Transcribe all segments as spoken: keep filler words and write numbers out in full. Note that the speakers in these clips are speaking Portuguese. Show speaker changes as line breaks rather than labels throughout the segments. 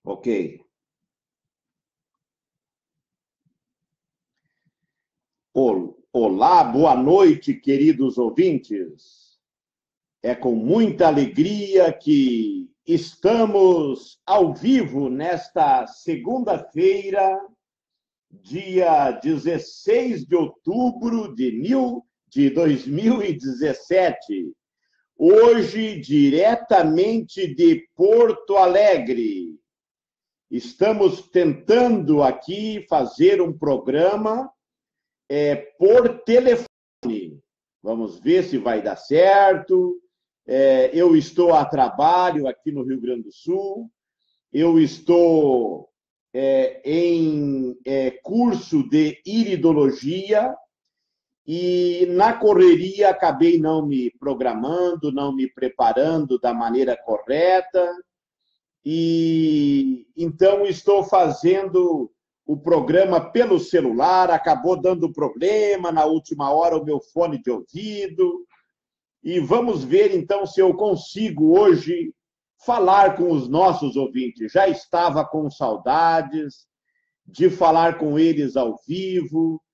Ok. Olá, boa noite, queridos ouvintes. É com muita alegria que estamos ao vivo nesta segunda-feira, dia dezesseis de outubro de, mil, de dois mil e dezessete. Hoje, diretamente de Porto Alegre. Estamos tentando aqui fazer um programa é, por telefone. Vamos ver se vai dar certo. É, eu estou a trabalho aqui no Rio Grande do Sul. Eu estou é, em é, curso de iridologia e na correria acabei não me programando, não me preparando da maneira correta. E então estou fazendo o programa pelo celular, acabou dando problema na última hora o meu fone de ouvido. E vamos ver então se eu consigo hoje falar com os nossos ouvintes. Já estava com saudades de falar com eles ao vivo,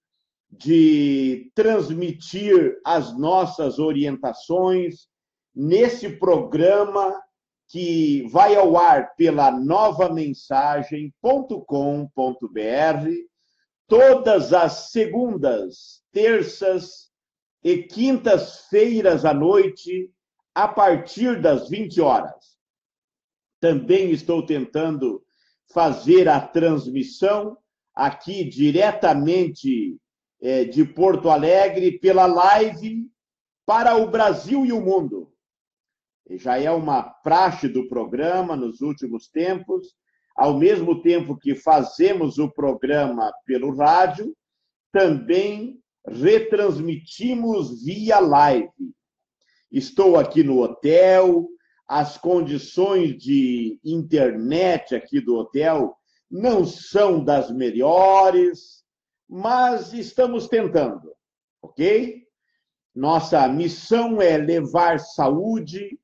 de transmitir as nossas orientações nesse programa que vai ao ar pela nova mensagem ponto com ponto br todas as segundas, terças e quintas-feiras à noite, a partir das vinte horas. Também estou tentando fazer a transmissão aqui diretamente é, de Porto Alegre pela live para o Brasil e o mundo. Já é uma praxe do programa nos últimos tempos, ao mesmo tempo que fazemos o programa pelo rádio, também retransmitimos via live. Estou aqui no hotel, as condições de internet aqui do hotel não são das melhores, mas estamos tentando, ok? Nossa missão é levar saúde,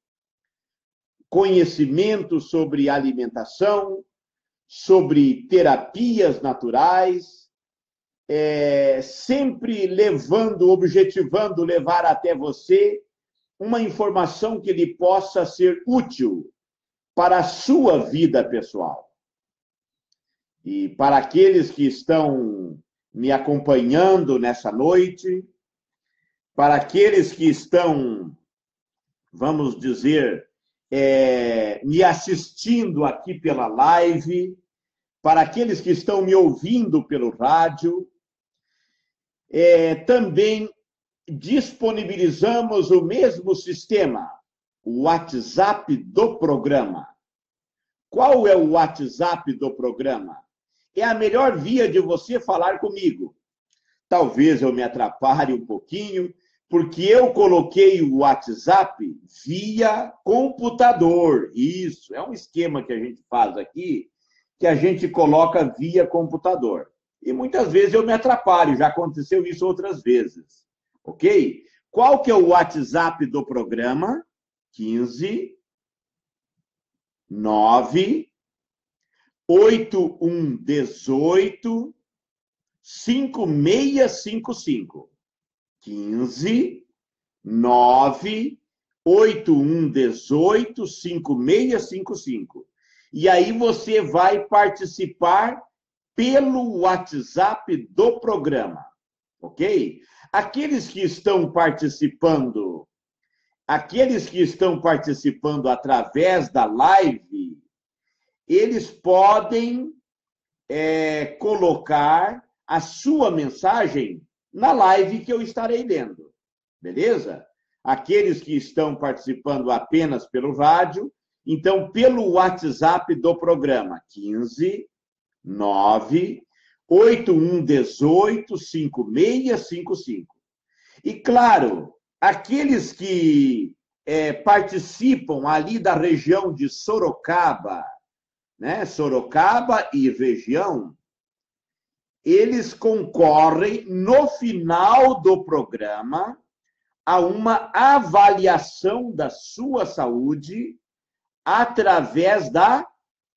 conhecimento sobre alimentação, sobre terapias naturais, é, sempre levando, objetivando levar até você uma informação que lhe possa ser útil para a sua vida pessoal. E para aqueles que estão me acompanhando nessa noite, para aqueles que estão, vamos dizer, É, me assistindo aqui pela live, para aqueles que estão me ouvindo pelo rádio, é, também disponibilizamos o mesmo sistema, o WhatsApp do programa. Qual é o WhatsApp do programa? É a melhor via de você falar comigo. Talvez eu me atrapalhe um pouquinho, porque eu coloquei o WhatsApp via computador. Isso, é um esquema que a gente faz aqui, que a gente coloca via computador. E muitas vezes eu me atrapalho, já aconteceu isso outras vezes. Ok? Qual que é o WhatsApp do programa? quinze, nove, oito um dezoito, cinco seis cinco cinco. quinze, nove, oito um dezoito, cinco seis cinco cinco. E aí você vai participar pelo WhatsApp do programa, ok? Aqueles que estão participando, aqueles que estão participando através da live, eles podem é, colocar a sua mensagem na live que eu estarei lendo, beleza? Aqueles que estão participando apenas pelo rádio, então pelo WhatsApp do programa, quinze, nove, oito um dezoito, cinco seis cinco cinco. E claro, aqueles que é, participam ali da região de Sorocaba, né? Sorocaba e região, eles concorrem, no final do programa, a uma avaliação da sua saúde através da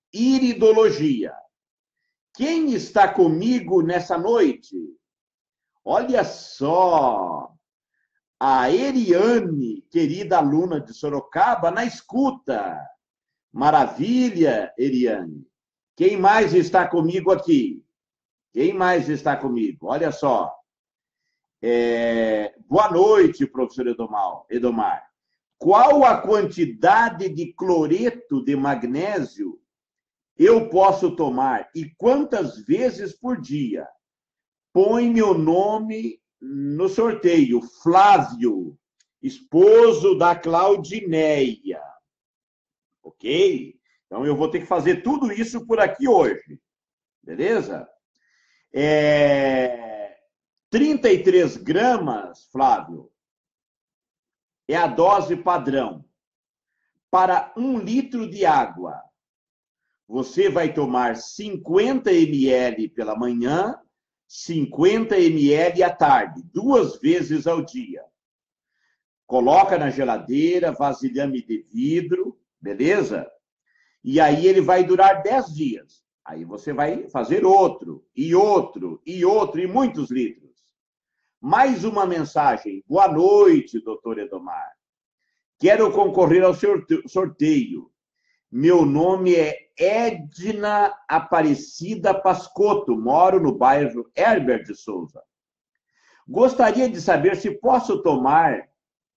iridologia. Quem está comigo nessa noite? Olha só, a Eriane, querida aluna de Sorocaba, na escuta. Maravilha, Eriane. Quem mais está comigo aqui? Quem mais está comigo? Olha só. É... Boa noite, professor Edomar. Edomar. Qual a quantidade de cloreto de magnésio eu posso tomar e quantas vezes por dia? Põe meu nome no sorteio. Flávio, esposo da Claudineia. Ok? Então, eu vou ter que fazer tudo isso por aqui hoje. Beleza? É... trinta e três gramas, Flávio, é a dose padrão. Para um litro de água, você vai tomar cinquenta mililitros pela manhã, cinquenta mililitros à tarde, duas vezes ao dia. Coloca na geladeira, vasilhame de vidro, beleza? E aí ele vai durar dez dias. Aí você vai fazer outro, e outro, e outro, e muitos litros. Mais uma mensagem. Boa noite, doutor Edomar. Quero concorrer ao sorteio. Meu nome é Edna Aparecida Pascotto, moro no bairro Herbert de Souza. Gostaria de saber se posso tomar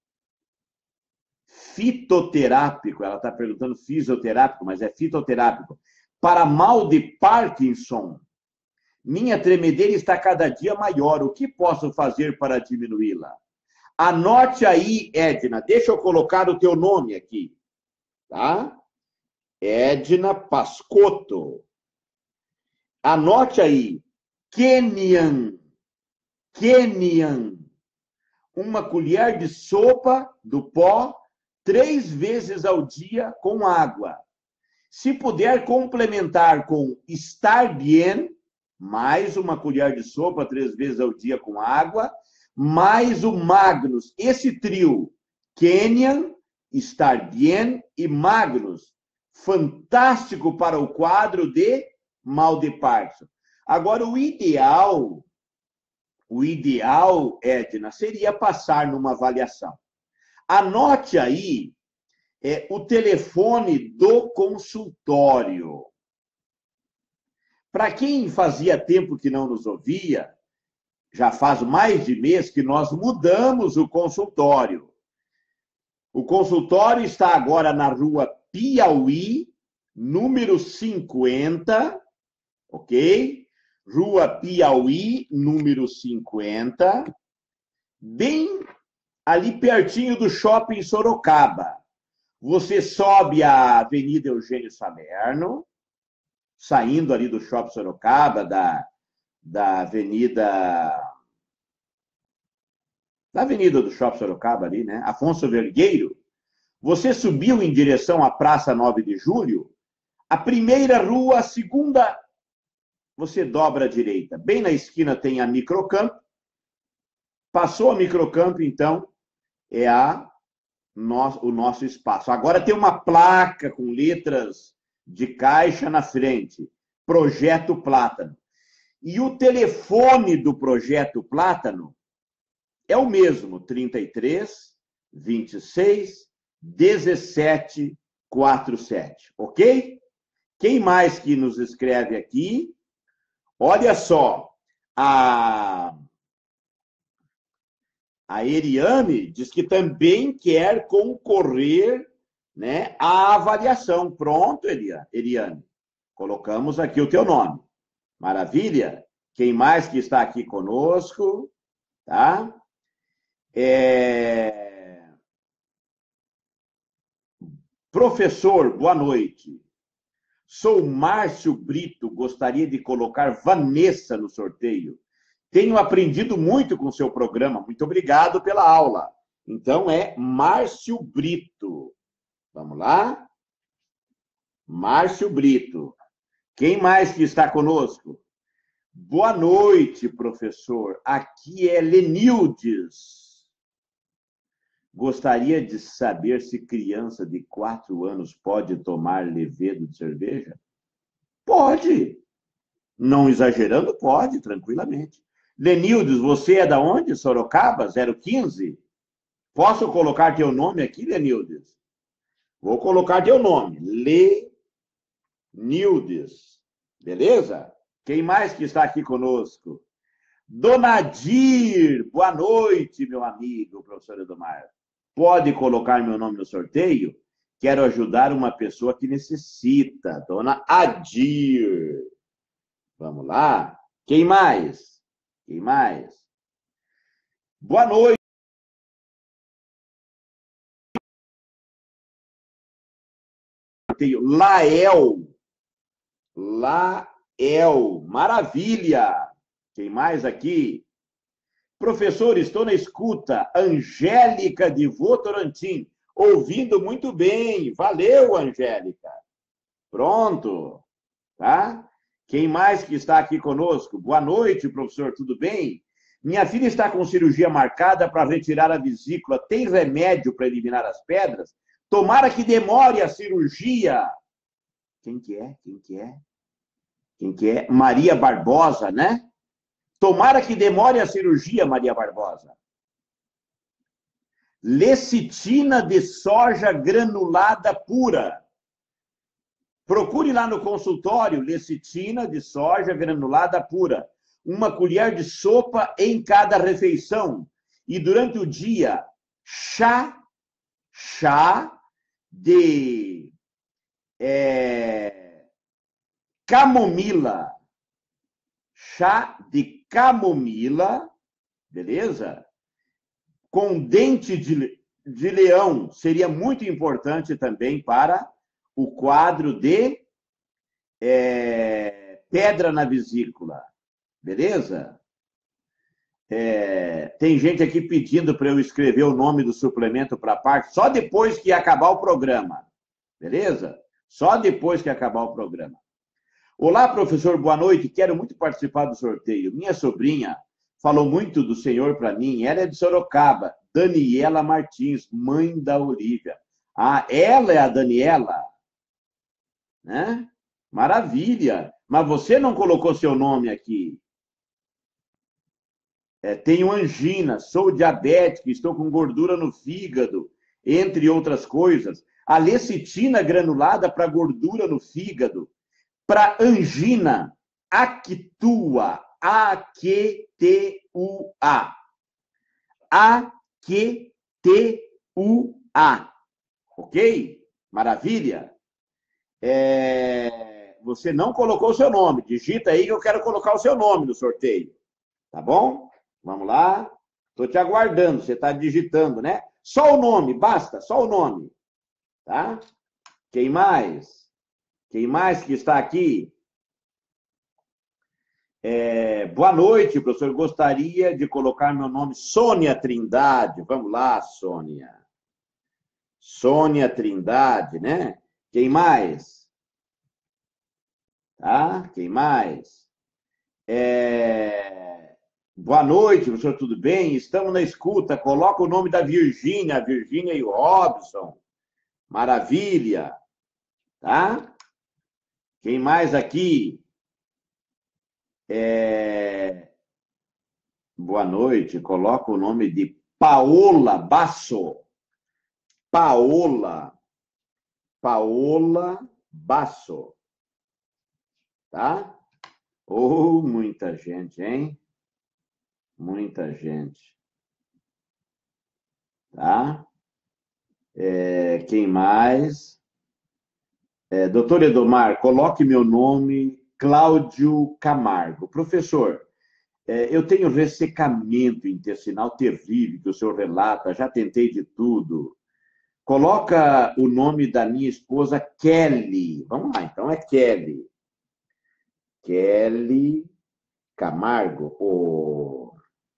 fitoterápico, ela está perguntando fisioterápico, mas é fitoterápico, para mal de Parkinson. Minha tremedeira está cada dia maior. O que posso fazer para diminuí-la? Anote aí, Edna. Deixa eu colocar o teu nome aqui. Tá? Edna Pascotto. Anote aí. Kenian. Kenian. Uma colher de sopa do pó, três vezes ao dia com água. Se puder complementar com Star Bien, mais uma colher de sopa, três vezes ao dia com água, mais o Magnus. Esse trio, Kenian, Star Bien e Magnus, fantástico para o quadro de mal de Parkinson. Agora, o ideal, o ideal, Edna, seria passar numa avaliação. Anote aí é, o telefone do consultório. Para quem fazia tempo que não nos ouvia, já faz mais de mês que nós mudamos o consultório. O consultório está agora na rua Piauí, número cinquenta, ok? Rua Piauí, número cinquenta, bem ali pertinho do Shopping Sorocaba. Você sobe a Avenida Eugênio Salerno, saindo ali do Shopping Sorocaba, da, da Avenida... Da Avenida do Shopping Sorocaba ali, né? Afonso Vergueiro. Você subiu em direção à Praça nove de Julho, a primeira rua, a segunda, você dobra à direita. Bem na esquina tem a Microcamp. Passou a Microcamp, então, é a, o nosso espaço. Agora tem uma placa com letras de caixa na frente. Projeto Plátano. E o telefone do Projeto Plátano é o mesmo, trinta e três, vinte e seis, dezessete, quarenta e sete. Ok? Quem mais que nos escreve aqui? Olha só, a, a Eriane diz que também quer concorrer, né, à avaliação. Pronto, Eriane. Colocamos aqui o teu nome. Maravilha? Quem mais que está aqui conosco? Tá? É... Professor, boa noite. Sou Márcio Brito, gostaria de colocar Vanessa no sorteio. Tenho aprendido muito com o seu programa. Muito obrigado pela aula. Então é Márcio Brito. Vamos lá? Márcio Brito. Quem mais que está conosco? Boa noite, professor. Aqui é Lenildes. Gostaria de saber se criança de quatro anos pode tomar levedo de cerveja? Pode. Não exagerando, pode, tranquilamente. Lenildes, você é da onde? Sorocaba, zero quinze? Posso colocar teu nome aqui, Lenildes? Vou colocar teu nome. Lenildes. Beleza? Quem mais que está aqui conosco? Dona Dir, boa noite, meu amigo, professor Edomar. Pode colocar meu nome no sorteio? Quero ajudar uma pessoa que necessita. Dona Adir. Vamos lá. Quem mais? Quem mais? Boa noite. Lael. Lael. Maravilha. Quem mais aqui? Professor, estou na escuta. Angélica de Votorantim. Ouvindo muito bem. Valeu, Angélica. Pronto. Tá? Quem mais que está aqui conosco? Boa noite, professor. Tudo bem? Minha filha está com cirurgia marcada para retirar a vesícula. Tem remédio para eliminar as pedras? Tomara que demore a cirurgia. Quem que é? Quem que é? Quem que é? Maria Barbosa, né? Tomara que demore a cirurgia, Maria Barbosa. Lecitina de soja granulada pura. Procure lá no consultório lecitina de soja granulada pura. Uma colher de sopa em cada refeição. E durante o dia, chá, chá de é, camomila. Chá de camomila, beleza? Com dente de, de leão. Seria muito importante também para o quadro de é, pedra na vesícula. Beleza? É, tem gente aqui pedindo para eu escrever o nome do suplemento para a parte, só depois que acabar o programa. Beleza? Só depois que acabar o programa. Olá, professor, boa noite. Quero muito participar do sorteio. Minha sobrinha falou muito do senhor para mim. Ela é de Sorocaba. Daniela Martins, mãe da Olívia. Ah, ela é a Daniela? Né? Maravilha. Mas você não colocou seu nome aqui. É, tenho angina, sou diabética, estou com gordura no fígado, entre outras coisas. A lecitina granulada para gordura no fígado, para angina, Actua, A Q T U A. A Q T U A. Ok? Maravilha? É... Você não colocou o seu nome. Digita aí que eu quero colocar o seu nome no sorteio. Tá bom? Vamos lá. Estou te aguardando. Você está digitando, né? Só o nome, basta. Só o nome. Tá? Quem mais? Quem mais que está aqui? É... Boa noite, professor. Gostaria de colocar meu nome, Sônia Trindade. Vamos lá, Sônia. Sônia Trindade, né? Quem mais? Tá? Quem mais? É... Boa noite, professor, tudo bem? Estamos na escuta. Coloca o nome da Virgínia, a Virgínia e o Robson. Maravilha. Tá? Quem mais aqui? É... Boa noite. Coloca o nome de Paola Basso. Paola. Paola Basso. Tá? Oh, muita gente, hein? Muita gente. Tá? É, quem mais? É, doutor Edomar, coloque meu nome, Cláudio Camargo. Professor, é, eu tenho ressecamento intestinal terrível, que o senhor relata, já tentei de tudo. Coloca o nome da minha esposa, Kelly. Vamos lá, então é Kelly. Kelly Camargo. O,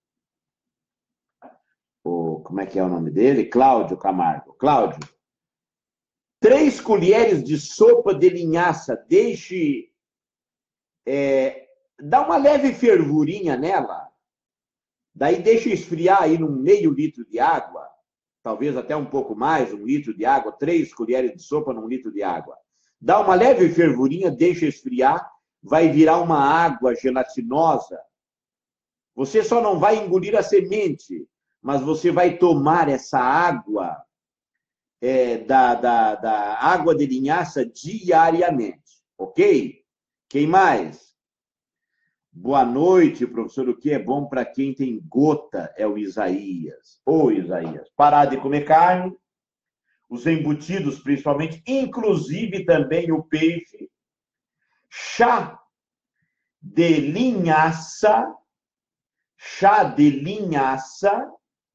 o, como é que é o nome dele? Cláudio Camargo. Cláudio. Três colheres de sopa de linhaça. Deixe... É, dá uma leve fervurinha nela. Daí deixa esfriar aí num meio litro de água. Talvez até um pouco mais, um litro de água. Três colheres de sopa num litro de água. Dá uma leve fervurinha, deixa esfriar, vai virar uma água gelatinosa. Você só não vai engolir a semente, mas você vai tomar essa água é, da, da, da água de linhaça diariamente, ok? Quem mais? Boa noite, professor. O que é bom para quem tem gota é o Isaías. Ô, Isaías, parar de comer carne, os embutidos, principalmente, inclusive também o peixe, chá de linhaça, chá de linhaça,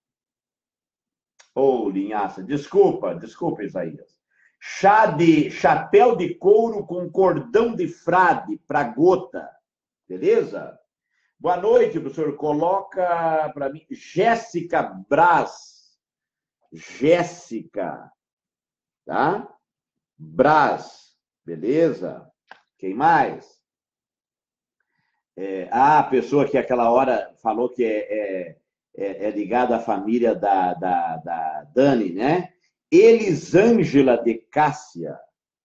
ou oh, linhaça, desculpa, desculpa, Isaías. Chá de chapéu de couro com cordão de frade para gota, beleza? Boa noite, professor. Coloca para mim Jéssica Braz. Jéssica, tá? Braz, beleza? Quem mais? É, ah, a pessoa que aquela hora falou que é, é, é, é ligada à família da, da, da Dani, né? Elisângela de Cássia.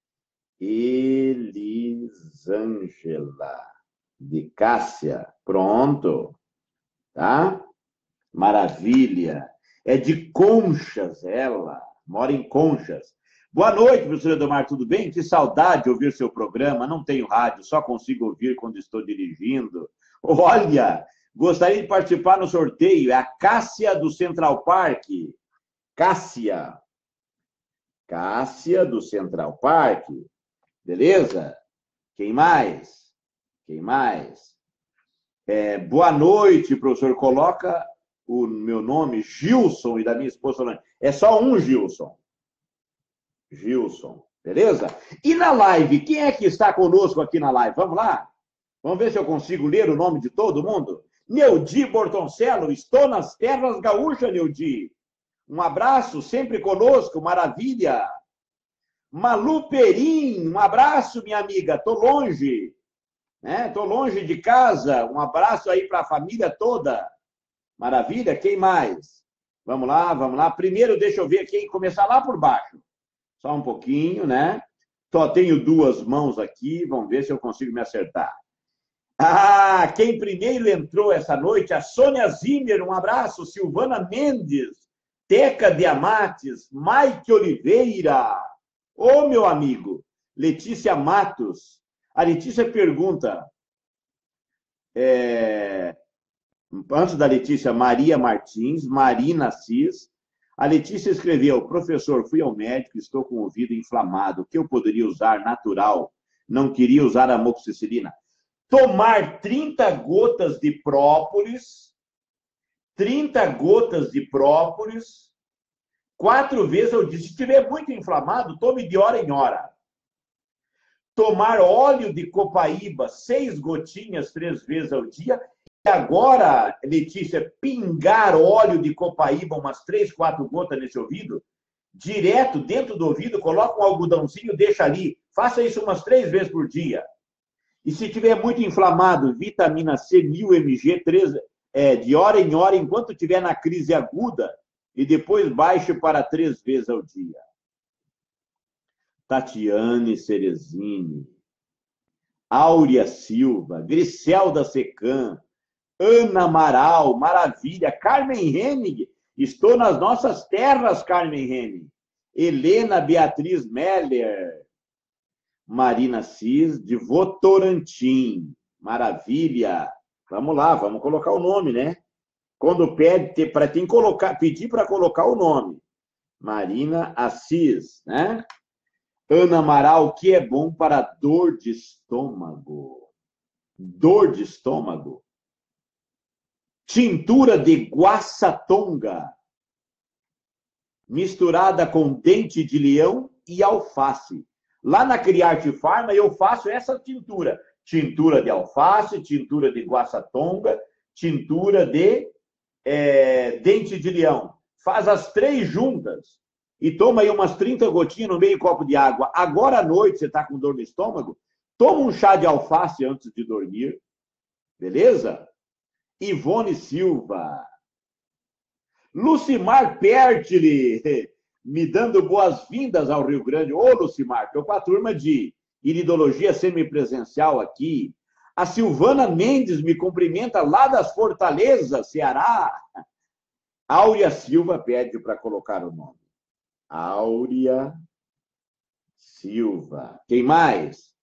Elisângela de Cássia. Pronto. Tá? Maravilha. É de Conchas, ela. Mora em Conchas. Boa noite, professor Edomar, tudo bem? Que saudade de ouvir seu programa. Não tenho rádio, só consigo ouvir quando estou dirigindo. Olha, gostaria de participar no sorteio. É a Cássia do Central Park. Cássia. Cássia do Central Park. Beleza? Quem mais? Quem mais? É, boa noite, professor. Coloca o meu nome, Gilson, e da minha esposa Solange. É só um Gilson. Gilson, beleza? E na live, quem é que está conosco aqui na live? Vamos lá? Vamos ver se eu consigo ler o nome de todo mundo? Neudi Bortoncello, estou nas terras gaúchas, Neudi. Um abraço, sempre conosco, maravilha. Malu Perim, um abraço, minha amiga, tô longe, né? Tô longe de casa, um abraço aí para a família toda. Maravilha, quem mais? Vamos lá, vamos lá. Primeiro, deixa eu ver quem começar lá por baixo. Só um pouquinho, né? Só tenho duas mãos aqui, vamos ver se eu consigo me acertar. Ah, quem primeiro entrou essa noite, a Sônia Zimmer, um abraço, Silvana Mendes, Teca de Amates, Mike Oliveira, ô meu amigo, Letícia Matos. A Letícia pergunta, é, antes da Letícia, Maria Martins, Marina Assis. A Letícia escreveu, professor, fui ao médico, estou com o ouvido inflamado, o que eu poderia usar natural? Não queria usar amoxicilina. Tomar trinta gotas de própolis, trinta gotas de própolis, quatro vezes ao dia. Se estiver muito inflamado, tome de hora em hora. Tomar óleo de copaíba, seis gotinhas, três vezes ao dia. E agora, Letícia, pingar óleo de copaíba, umas três, quatro gotas nesse ouvido, direto dentro do ouvido, coloca um algodãozinho, deixa ali. Faça isso umas três vezes por dia. E se tiver muito inflamado, vitamina C, mil mililitros, três, é, de hora em hora, enquanto estiver na crise aguda, e depois baixe para três vezes ao dia. Tatiane Cerezini, Áurea Silva, Griselda Secan, Ana Amaral, maravilha. Carmen Hennig, estou nas nossas terras, Carmen Hennig. Helena Beatriz Meller, Marina Cis, de Votorantim, maravilha. Vamos lá, vamos colocar o nome, né? Quando pede, para tem colocar, pedir para colocar o nome. Marina Assis, né? Ana Amaral, que é bom para dor de estômago. Dor de estômago. Tintura de guaçatonga, misturada com dente de leão e alface. Lá na Criarte Farma eu faço essa tintura. Tintura de alface, tintura de guaçatonga, tintura de é, dente de leão. Faz as três juntas e toma aí umas trinta gotinhas no meio copo de água. Agora à noite, você está com dor no estômago, toma um chá de alface antes de dormir. Beleza? Ivone Silva. Lucimar Pertile. me dando boas-vindas ao Rio Grande. Ô, Lucimar, estou com a turma de iridologia semipresencial aqui. A Silvana Mendes me cumprimenta lá das Fortalezas, Ceará. Áurea Silva pede para colocar o nome. Áurea Silva. Quem mais?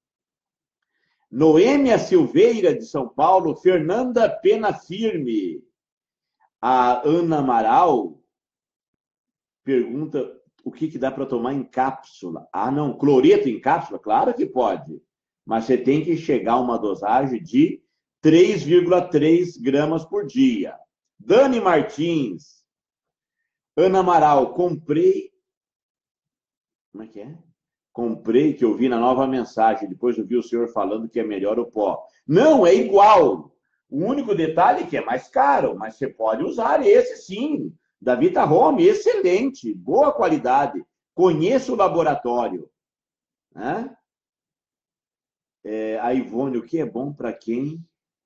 Noêmia Silveira, de São Paulo. Fernanda Pena Firme. A Ana Amaral pergunta o que, que dá para tomar em cápsula. Ah, não, cloreto em cápsula? Claro que pode. Mas você tem que chegar a uma dosagem de três vírgula três gramas por dia. Dani Martins. Ana Amaral, comprei... Como é que é? Comprei, que eu vi na nova mensagem. Depois eu vi o senhor falando que é melhor o pó. Não, é igual. O único detalhe é que é mais caro, mas você pode usar esse sim. Da Vita Home, excelente, boa qualidade. Conheço o laboratório. Né? É, a Ivone, o que é bom para quem?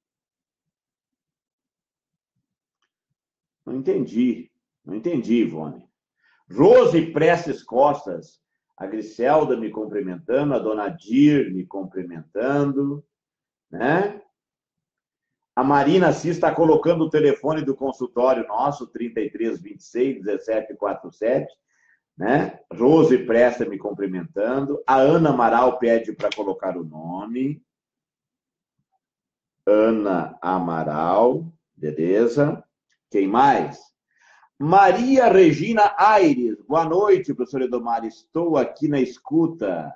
Não entendi. Não entendi, Ivone. Rose Prestes Costas. A Griselda me cumprimentando, a Dona Dir me cumprimentando. Né? A Marina Assis está colocando o telefone do consultório nosso, trinta e três, vinte e seis, dezessete, quarenta e sete. Né? Rose Presta me cumprimentando. A Ana Amaral pede para colocar o nome. Ana Amaral, beleza. Quem mais? Maria Regina Aires. Boa noite, professor Edomar. Estou aqui na escuta.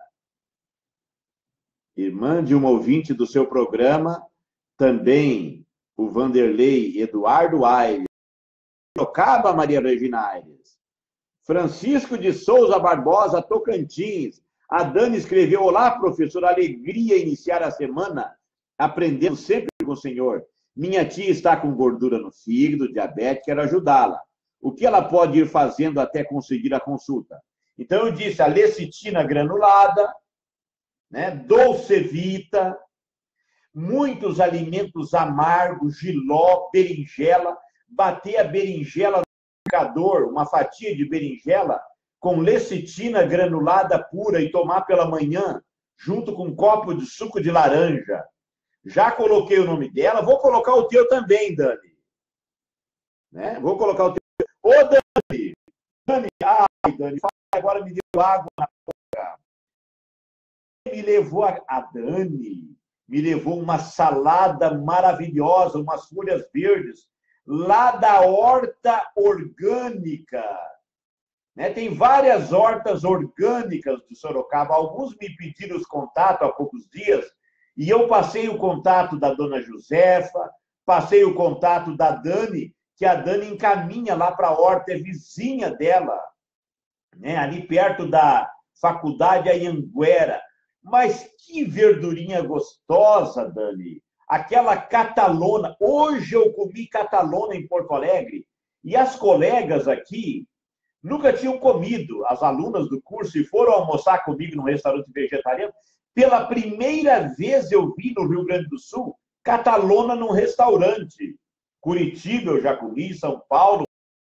Irmã de uma ouvinte do seu programa. Também o Vanderlei Eduardo Aires. Sorocaba, Maria Regina Aires. Francisco de Souza Barbosa, Tocantins. A Dani escreveu: olá, professor, alegria iniciar a semana aprendendo sempre com o senhor. Minha tia está com gordura no fígado, diabetes, quero ajudá-la. O que ela pode ir fazendo até conseguir a consulta? Então, eu disse a lecitina granulada, né, Dolcevita, muitos alimentos amargos, jiló, berinjela, bater a berinjela no liquidificador, uma fatia de berinjela, com lecitina granulada pura e tomar pela manhã, junto com um copo de suco de laranja. Já coloquei o nome dela, vou colocar o teu também, Dani. Né? Vou colocar o teu. Ô, Dani! Dani, ai, Dani, agora me deu água na boca. Me levou a, a Dani, me levou uma salada maravilhosa, umas folhas verdes, lá da horta orgânica. Né? Tem várias hortas orgânicas de Sorocaba. Alguns me pediram os contatos há poucos dias, e eu passei o contato da dona Josefa, passei o contato da Dani, que a Dani encaminha lá para a horta, é vizinha dela, né? Ali perto da Faculdade Anhanguera. Mas que verdurinha gostosa, Dani. Aquela catalona. Hoje eu comi catalona em Porto Alegre, e as colegas aqui nunca tinham comido. As alunas do curso, e foram almoçar comigo num restaurante vegetariano. Pela primeira vez eu vi no Rio Grande do Sul catalona num restaurante. Curitiba eu já comi, São Paulo.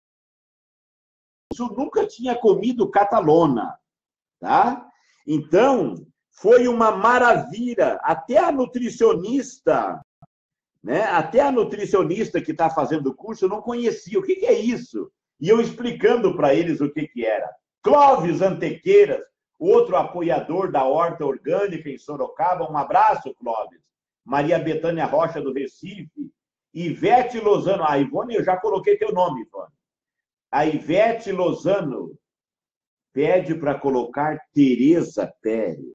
Eu nunca tinha comido catalona. Tá? Então, foi uma maravilha. Até a nutricionista, né? Até a nutricionista que está fazendo o curso não conhecia. O que, que é isso? E eu explicando para eles o que, que era. Clóvis Antequeiras, outro apoiador da Horta Orgânica em Sorocaba. Um abraço, Clóvis. Maria Betânia Rocha, do Recife. Ivete Lozano. Ah, Ivone, eu já coloquei teu nome, Ivone. A Ivete Lozano pede para colocar Tereza Pérez.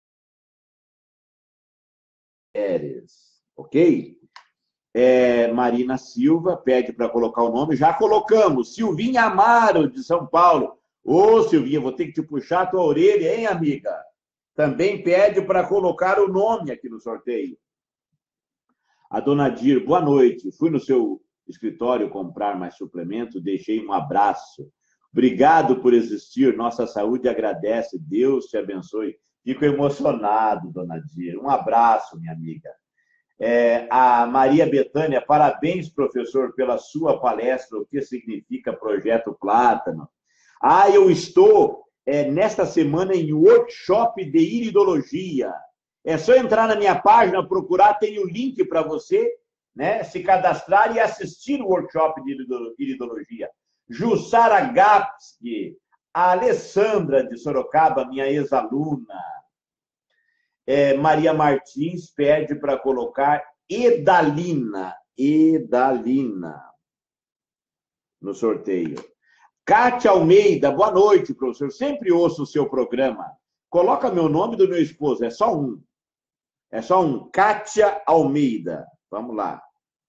Pérez, ok? É, Marina Silva pede para colocar o nome. Já colocamos. Silvinha Amaro, de São Paulo. Ô, Silvinha, vou ter que te puxar a tua orelha, hein, amiga? Também pede para colocar o nome aqui no sorteio. A dona Dir, boa noite. Fui no seu escritório comprar mais suplemento, deixei um abraço. Obrigado por existir. Nossa saúde agradece. Deus te abençoe. Fico emocionado, dona Dir. Um abraço, minha amiga. É, a Maria Betânia, parabéns, professor, pela sua palestra, o que significa Projeto Plátano. Ah, eu estou é, nesta semana em workshop de iridologia. É só entrar na minha página, procurar, tem o link para você, né, se cadastrar e assistir o workshop de iridologia. Jussara Gapski, a Alessandra de Sorocaba, minha ex-aluna. É, Maria Martins pede para colocar Edalina, Edalina, no sorteio. Kátia Almeida, boa noite, professor. Sempre ouço o seu programa. Coloca meu nome do meu esposo, é só um. É só um. Kátia Almeida. Vamos lá.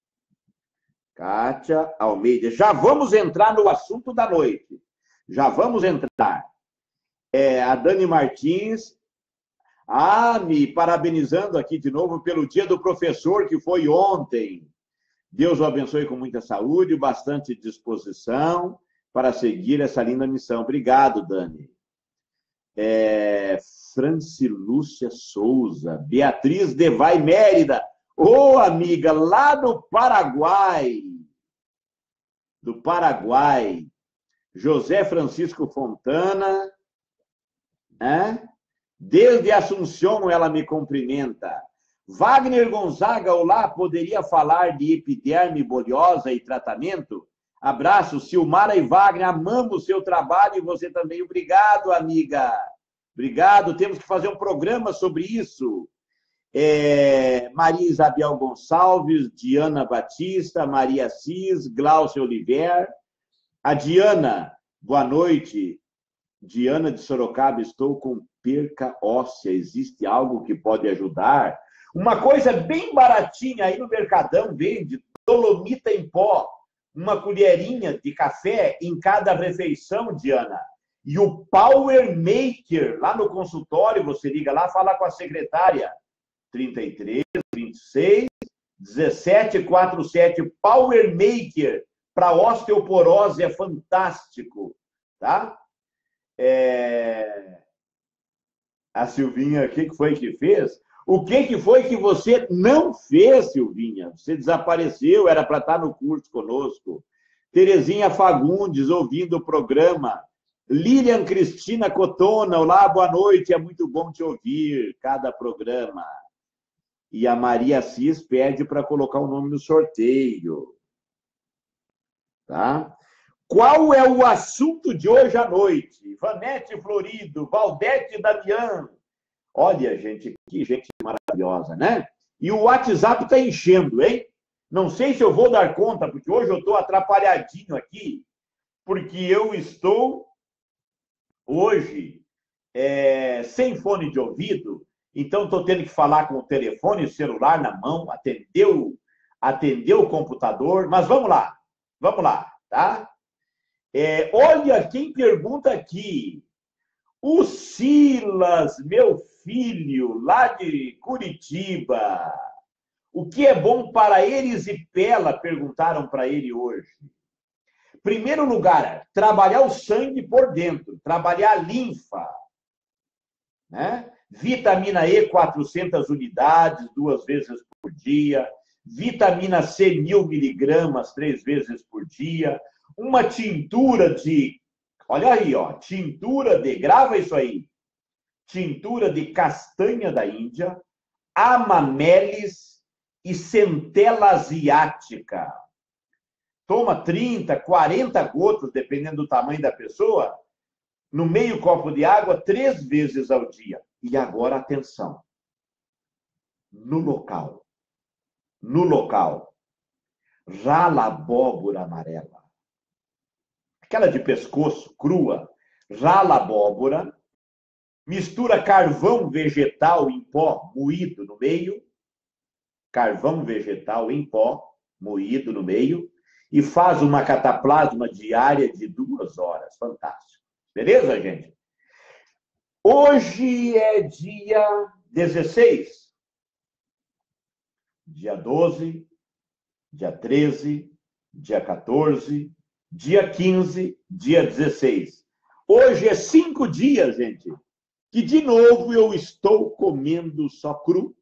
Kátia Almeida. Já vamos entrar no assunto da noite. Já vamos entrar. É, a Dani Martins. Ah, me parabenizando aqui de novo pelo Dia do Professor, que foi ontem. Deus o abençoe com muita saúde, bastante disposição para seguir essa linda missão. Obrigado, Dani. É, Francilúcia Souza, Beatriz Devai Mérida, ô, amiga, lá do Paraguai, do Paraguai, José Francisco Fontana, né? Desde Assunção ela me cumprimenta. Wagner Gonzaga, olá, poderia falar de epiderme bolhosa e tratamento? Abraço, Silmara e Wagner, amamos o seu trabalho e você também. Obrigado, amiga. Obrigado, temos que fazer um programa sobre isso. É, Maria Isabel Gonçalves, Diana Batista, Maria Cis, Glaucia Oliver. A Diana, boa noite. Diana de Sorocaba, estou com perca óssea. Existe algo que pode ajudar? Uma coisa bem baratinha aí no Mercadão, vende dolomita em pó. Uma colherinha de café em cada refeição, Diana. E o Power Maker, lá no consultório, você liga lá, fala com a secretária. trinta e três, vinte e seis, dezessete, quarenta e sete. Power Maker para osteoporose é fantástico, tá? É... A Silvinha, o que foi que fez? O que, que foi que você não fez, Silvinha? Você desapareceu, era para estar no curso conosco. Terezinha Fagundes, ouvindo o programa. Lilian Cristina Cotona, olá, boa noite, é muito bom te ouvir, cada programa. E a Maria Cis pede para colocar o nome no sorteio. Tá? Qual é o assunto de hoje à noite? Vanete Florido, Valdete Damião. Olha, gente, que gente maravilhosa, né? E o WhatsApp está enchendo, hein? Não sei se eu vou dar conta, porque hoje eu estou atrapalhadinho aqui, porque eu estou, hoje, é, sem fone de ouvido, então estou tendo que falar com o telefone, o celular na mão, atender o, atender o computador, mas vamos lá, vamos lá, tá? É, olha quem pergunta aqui. O Silas, meu filho, lá de Curitiba. O que é bom para erisipela? Perguntaram para ele hoje. Primeiro lugar, trabalhar o sangue por dentro, trabalhar a linfa. Né? Vitamina E, quatrocentas unidades, duas vezes por dia. Vitamina C, mil miligramas, três vezes por dia. Uma tintura de... Olha aí, ó, tintura de... Grava isso aí. Tintura de castanha da Índia, amamelis e centela asiática. Toma trinta, quarenta gotas, dependendo do tamanho da pessoa, no meio copo de água, três vezes ao dia. E agora, atenção. No local. No local. Rala abóbora amarela. Aquela de pescoço, crua. Rala abóbora. Mistura carvão vegetal em pó, moído no meio. Carvão vegetal em pó, moído no meio. E faz uma cataplasma diária de duas horas. Fantástico. Beleza, gente? Hoje é dia dezesseis. Dia doze. Dia treze. Dia quatorze. Dia quinze. Dia dezesseis. Hoje é cinco dias, gente, que de novo eu estou comendo só cru.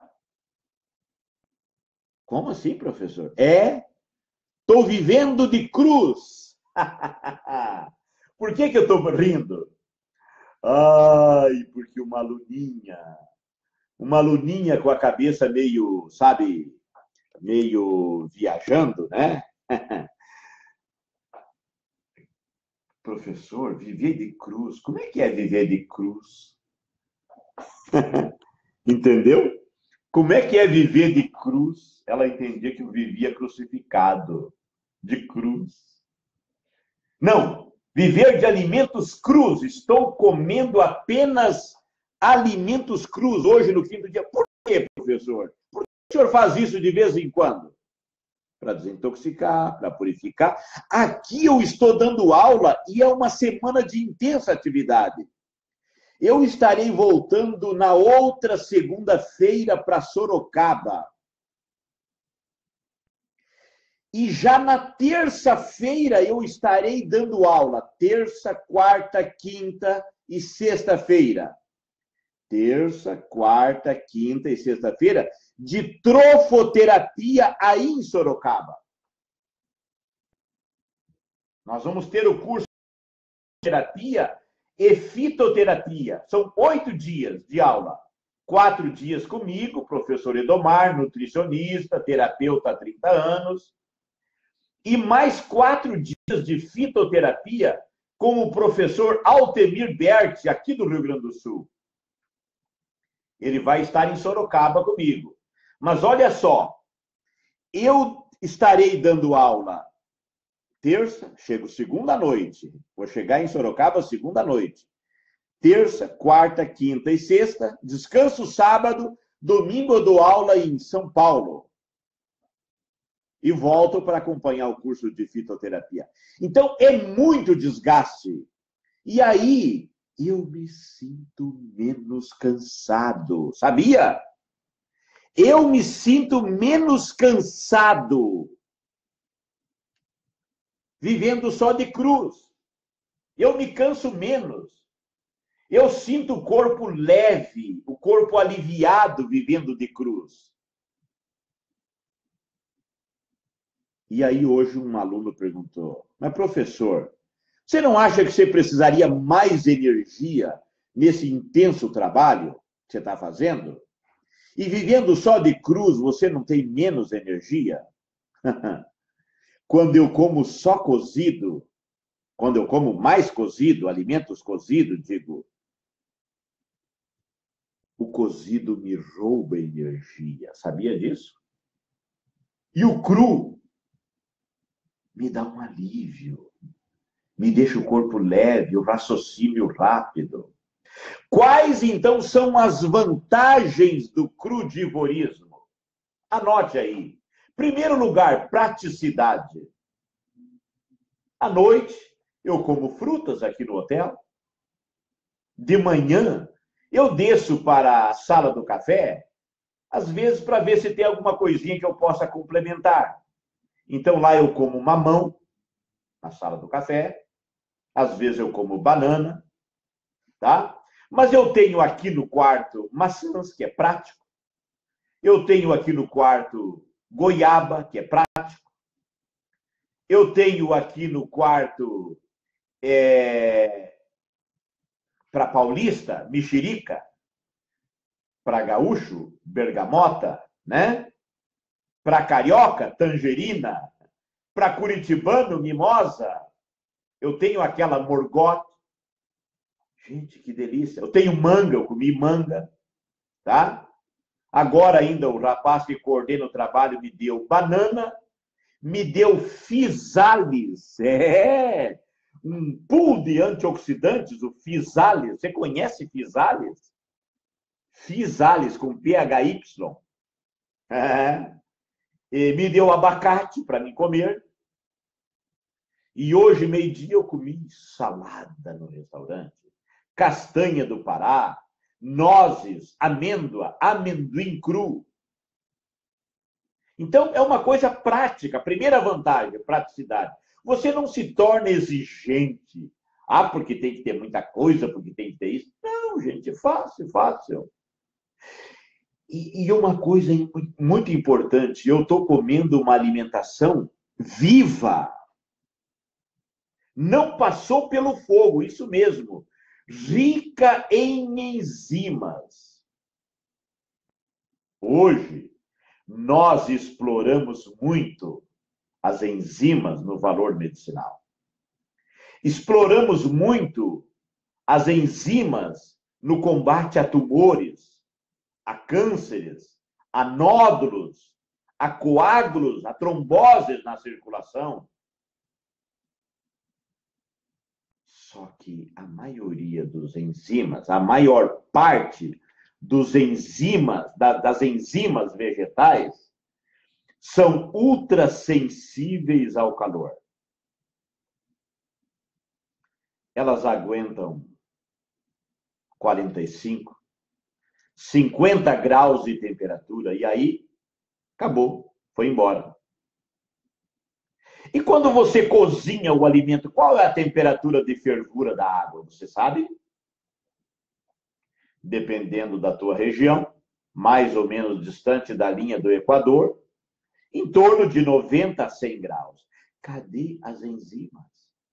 Como assim, professor? É, estou vivendo de cruz. Por que que eu estou rindo? Ai, porque uma aluninha, uma aluninha com a cabeça meio, sabe, meio viajando, né? Professor, viver de cruz. Como é que é viver de cruz? Entendeu? Como é que é viver de cruz? Ela entendia que eu vivia crucificado, de cruz. Não, viver de alimentos crus. Estou comendo apenas alimentos crus hoje no fim do dia. Por quê, professor? Por que o senhor faz isso de vez em quando? Para desintoxicar, para purificar. Aqui eu estou dando aula e é uma semana de intensa atividade. Eu estarei voltando na outra segunda-feira para Sorocaba. E já na terça-feira eu estarei dando aula. Terça, quarta, quinta e sexta-feira. Terça, quarta, quinta e sexta-feira de trofoterapia aí em Sorocaba. Nós vamos ter o curso de terapia e fitoterapia. São oito dias de aula. Quatro dias comigo, professor Edomar, nutricionista, terapeuta há trinta anos. E mais quatro dias de fitoterapia com o professor Altemir Berti, aqui do Rio Grande do Sul. Ele vai estar em Sorocaba comigo. Mas olha só, eu estarei dando aula terça, chego segunda noite. Vou chegar em Sorocaba segunda noite. Terça, quarta, quinta e sexta. Descanso sábado. Domingo eu dou aula em São Paulo. E volto para acompanhar o curso de fitoterapia. Então, é muito desgaste. E aí, eu me sinto menos cansado. Sabia? Eu me sinto menos cansado vivendo só de cruz. Eu me canso menos. Eu sinto o corpo leve, o corpo aliviado vivendo de cruz. E aí hoje um aluno perguntou, mas professor, você não acha que você precisaria mais energia nesse intenso trabalho que você está fazendo? E vivendo só de cruz, você não tem menos energia? Quando eu como só cozido, quando eu como mais cozido, alimentos cozidos, digo, o cozido me rouba energia. Sabia disso? E o cru me dá um alívio. Me deixa o corpo leve, o raciocínio rápido. Quais, então, são as vantagens do crudivorismo? Anote aí. Primeiro lugar, praticidade. À noite, eu como frutas aqui no hotel. De manhã, eu desço para a sala do café, às vezes para ver se tem alguma coisinha que eu possa complementar. Então, lá eu como mamão, na sala do café. Às vezes eu como banana, tá? Mas eu tenho aqui no quarto maçãs, que é prático. Eu tenho aqui no quarto goiaba, que é prático. Eu tenho aqui no quarto, é, para paulista, mexerica. Para gaúcho, bergamota, né? Para carioca, tangerina. Para curitibano, mimosa. Eu tenho aquela morgote. Gente, que delícia. Eu tenho manga, eu comi manga, tá? Agora ainda o rapaz que coordena o trabalho me deu banana, me deu Physalis, é, um pool de antioxidantes, o Physalis. Você conhece Physalis? Physalis com P H Y. É. E me deu abacate para mim comer. E hoje, meio-dia, eu comi salada no restaurante. Castanha do Pará, nozes, amêndoa, amendoim cru. Então, é uma coisa prática. A primeira vantagem, praticidade. Você não se torna exigente. Ah, porque tem que ter muita coisa, porque tem que ter isso. Não, gente, fácil, fácil. E, e uma coisa muito importante, eu estou comendo uma alimentação viva. Não passou pelo fogo, isso mesmo. Rica em enzimas. Hoje, nós exploramos muito as enzimas no valor medicinal. Exploramos muito as enzimas no combate a tumores, a cânceres, a nódulos, a coágulos, a tromboses na circulação. Só que a maioria dos enzimas, a maior parte dos enzimas, das enzimas vegetais, são ultrassensíveis ao calor. Elas aguentam quarenta e cinco, cinquenta graus de temperatura e aí acabou, foi embora. E quando você cozinha o alimento, qual é a temperatura de fervura da água? Você sabe? Dependendo da tua região, mais ou menos distante da linha do Equador, em torno de noventa a cem graus. Cadê as enzimas?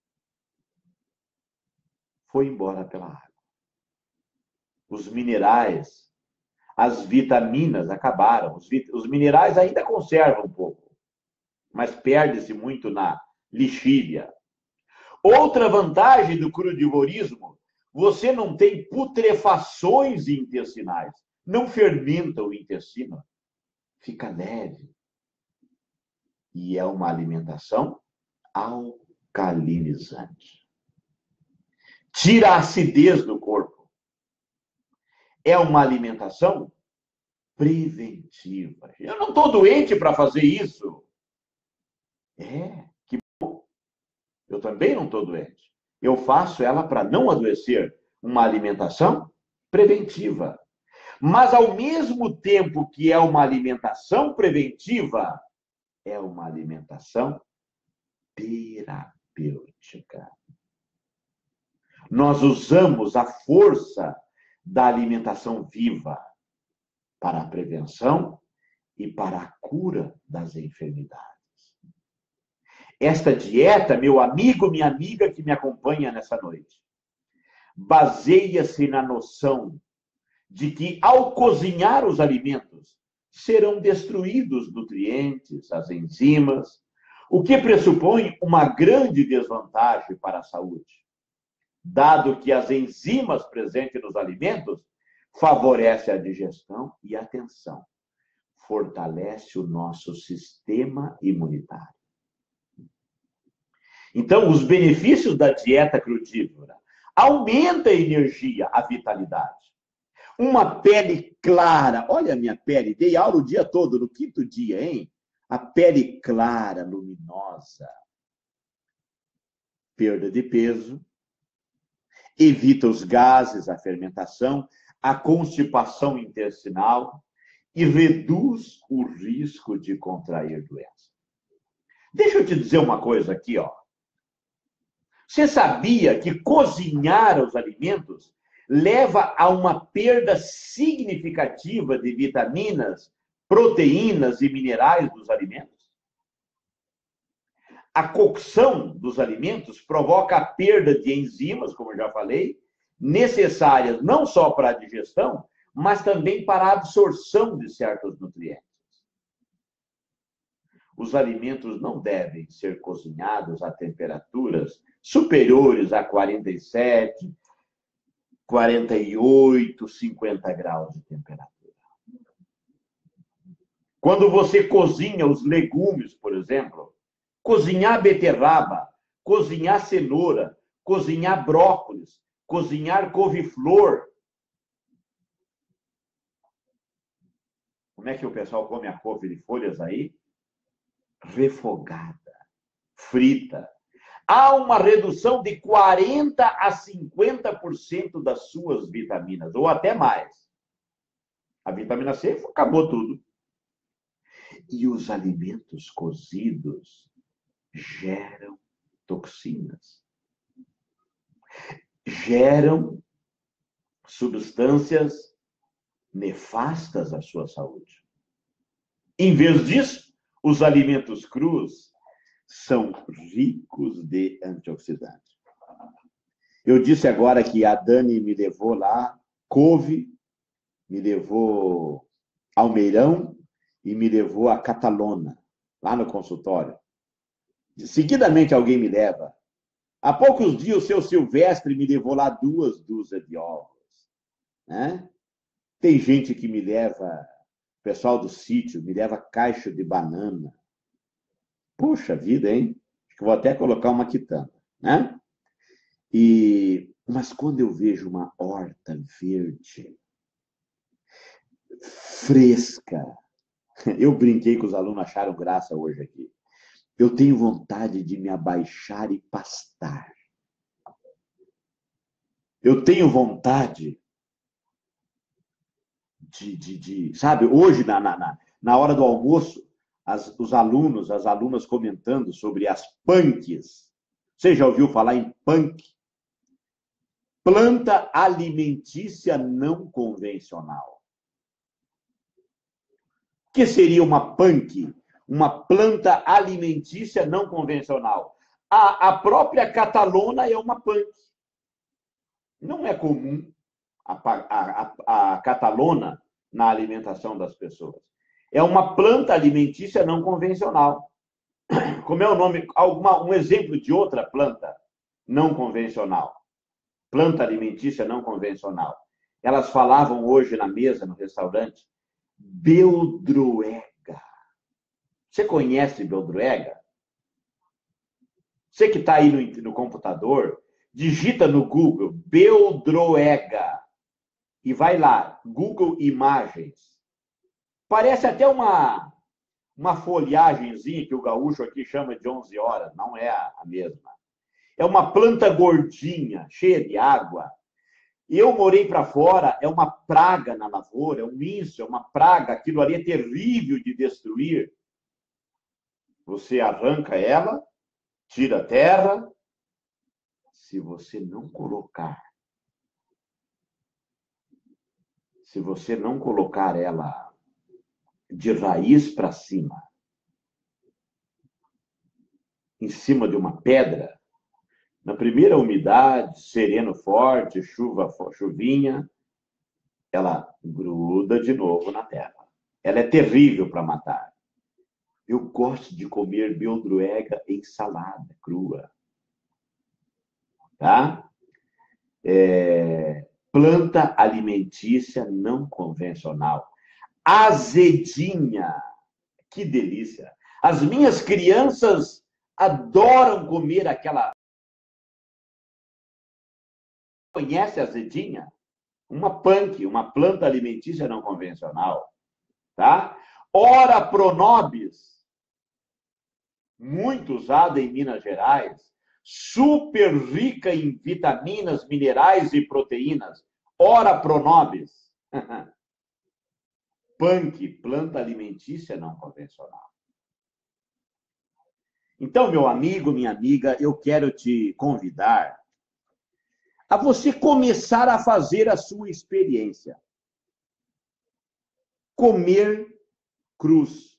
Foi embora pela água. Os minerais, as vitaminas acabaram. Os, vit... os minerais ainda conservam um pouco, mas perde-se muito na lixívia. Outra vantagem do crudivorismo, você não tem putrefações intestinais, não fermenta o intestino, fica leve. E é uma alimentação alcalinizante. Tira a acidez do corpo. É uma alimentação preventiva. Eu não estou doente para fazer isso. É, que bom. Eu também não estou doente. Eu faço ela para não adoecer. Uma alimentação preventiva. Mas, ao mesmo tempo que é uma alimentação preventiva, é uma alimentação terapêutica. Nós usamos a força da alimentação viva para a prevenção e para a cura das enfermidades. Esta dieta, meu amigo, minha amiga que me acompanha nessa noite, baseia-se na noção de que, ao cozinhar os alimentos, serão destruídos nutrientes, as enzimas, o que pressupõe uma grande desvantagem para a saúde, dado que as enzimas presentes nos alimentos favorecem a digestão e, atenção, fortalece o nosso sistema imunitário. Então, os benefícios da dieta crudívora aumenta a energia, a vitalidade. Uma pele clara, olha a minha pele, dei aula o dia todo, no quinto dia, hein? A pele clara, luminosa. Perda de peso, evita os gases, a fermentação, a constipação intestinal e reduz o risco de contrair doença. Deixa eu te dizer uma coisa aqui, ó. Você sabia que cozinhar os alimentos leva a uma perda significativa de vitaminas, proteínas e minerais dos alimentos? A cocção dos alimentos provoca a perda de enzimas, como eu já falei, necessárias não só para a digestão, mas também para a absorção de certos nutrientes. Os alimentos não devem ser cozinhados a temperaturas superiores a quarenta e sete, quarenta e oito, cinquenta graus de temperatura. Quando você cozinha os legumes, por exemplo, cozinhar beterraba, cozinhar cenoura, cozinhar brócolis, cozinhar couve-flor. Como é que o pessoal come a couve de folhas aí? Refogada, frita. Há uma redução de quarenta a cinquenta por cento das suas vitaminas, ou até mais. A vitamina C acabou tudo. E os alimentos cozidos geram toxinas. Geram substâncias nefastas à sua saúde. Em vez disso, os alimentos crus são ricos de antioxidantes. Eu disse agora que a Dani me levou lá, couve, me levou almeirão e me levou a Catalona, lá no consultório. Seguidamente alguém me leva. Há poucos dias o seu Silvestre me levou lá duas dúzias de ovos. Né? Tem gente que me leva, pessoal do sítio, me leva caixa de banana. Puxa vida, hein? Acho que vou até colocar uma quitanda. Né? E... Mas quando eu vejo uma horta verde, fresca, eu brinquei que os alunos acharam graça hoje aqui. Eu tenho vontade de me abaixar e pastar. Eu tenho vontade de, de, de sabe, hoje, na, na, na hora do almoço, as, os alunos, as alunas comentando sobre as punks. Você já ouviu falar em punk? Planta alimentícia não convencional. O que seria uma punk? Uma planta alimentícia não convencional. A, a própria Catalona é uma punk. Não é comum a, a, a, a Catalona na alimentação das pessoas. É uma planta alimentícia não convencional. Como é o nome? Alguma, um exemplo de outra planta não convencional. Planta alimentícia não convencional. Elas falavam hoje na mesa, no restaurante, beldroega. Você conhece beldroega? Você que está aí no, no computador, digita no Google beldroega e vai lá, Google Imagens. Parece até uma, uma folhagenzinha que o gaúcho aqui chama de onze horas, não é a mesma. É uma planta gordinha, cheia de água. Eu morei para fora, é uma praga na lavoura, é um minço, é uma praga, aquilo ali é terrível de destruir. Você arranca ela, tira a terra, se você não colocar, se você não colocar ela de raiz para cima, em cima de uma pedra, na primeira umidade, sereno forte, chuva, chuvinha, ela gruda de novo na terra. Ela é terrível para matar. Eu gosto de comer beldroega em salada crua. Tá? É... Planta alimentícia não convencional. Azedinha. Que delícia. As minhas crianças adoram comer aquela... Conhece a azedinha? Uma punk, uma planta alimentícia não convencional. Tá? Ora pronobis, muito usada em Minas Gerais, super rica em vitaminas, minerais e proteínas. Ora pronobis. Punk, planta alimentícia não convencional. Então, meu amigo, minha amiga, eu quero te convidar a você começar a fazer a sua experiência. Comer crus.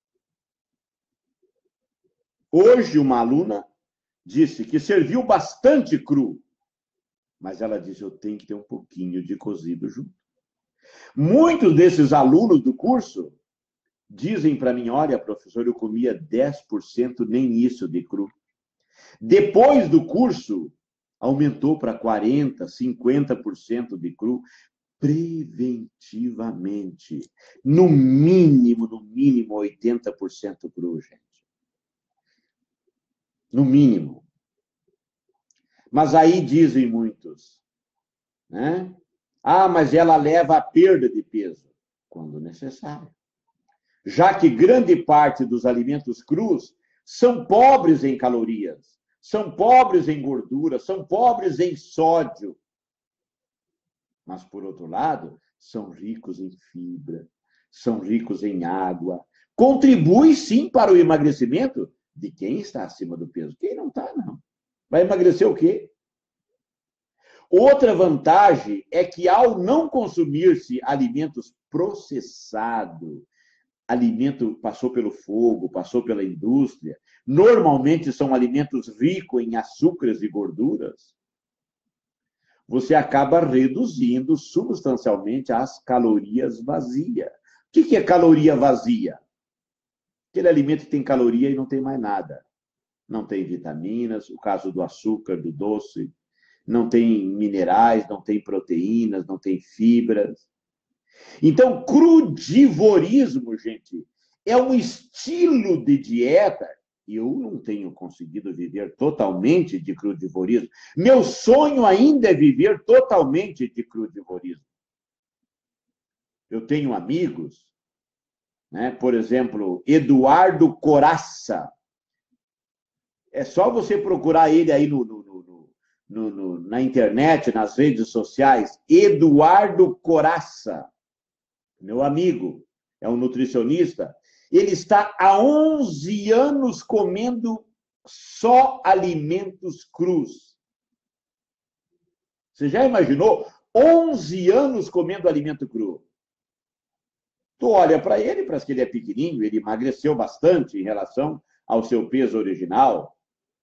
Hoje, uma aluna disse que serviu bastante cru, mas ela disse, eu tenho que ter um pouquinho de cozido junto. Muitos desses alunos do curso dizem para mim, olha, professor, eu comia dez por cento, nem isso de cru. Depois do curso, aumentou para quarenta por cento, cinquenta por cento de cru, preventivamente. No mínimo, no mínimo, oitenta por cento cru, gente. No mínimo. Mas aí dizem muitos, né? Ah, mas ela leva a perda de peso, quando necessário. Já que grande parte dos alimentos crus são pobres em calorias, são pobres em gordura, são pobres em sódio. Mas, por outro lado, são ricos em fibra, são ricos em água. Contribui, sim, para o emagrecimento de quem está acima do peso. Quem não está, não. Vai emagrecer o quê? Outra vantagem é que, ao não consumir-se alimentos processados, alimento passou pelo fogo, passou pela indústria, normalmente são alimentos ricos em açúcares e gorduras, você acaba reduzindo substancialmente as calorias vazias. O que é caloria vazia? Aquele alimento que tem caloria e não tem mais nada. Não tem vitaminas, o caso do açúcar, do doce, não tem minerais, não tem proteínas, não tem fibras. Então, crudivorismo, gente, é um estilo de dieta. Eu não tenho conseguido viver totalmente de crudivorismo. Meu sonho ainda é viver totalmente de crudivorismo. Eu tenho amigos, né? Por exemplo, Eduardo Coraça. É só você procurar ele aí no, no, no, no, no, na internet, nas redes sociais. Eduardo Coraça, meu amigo, é um nutricionista. Ele está há onze anos comendo só alimentos crus. Você já imaginou? onze anos comendo alimento cru. Tu olha para ele, parece que ele é pequenininho, ele emagreceu bastante em relação ao seu peso original.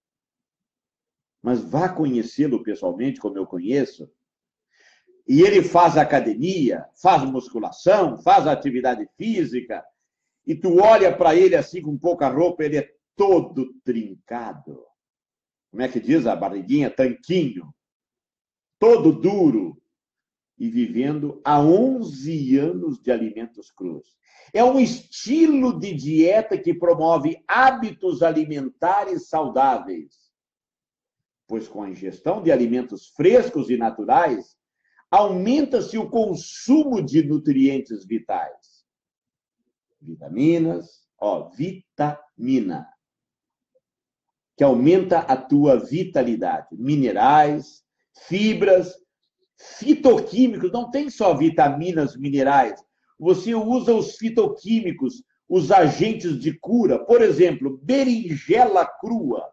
Mas vá conhecê-lo pessoalmente, como eu conheço. E ele faz academia, faz musculação, faz atividade física. E tu olha para ele assim, com pouca roupa, ele é todo trincado. Como é que diz a barriguinha? Tanquinho. Todo duro. E vivendo há onze anos de alimentos crus. É um estilo de dieta que promove hábitos alimentares saudáveis. Pois com a ingestão de alimentos frescos e naturais, aumenta-se o consumo de nutrientes vitais. Vitaminas, ó, vitamina, que aumenta a tua vitalidade. Minerais, fibras, fitoquímicos, não tem só vitaminas, minerais. Você usa os fitoquímicos, os agentes de cura. Por exemplo, berinjela crua.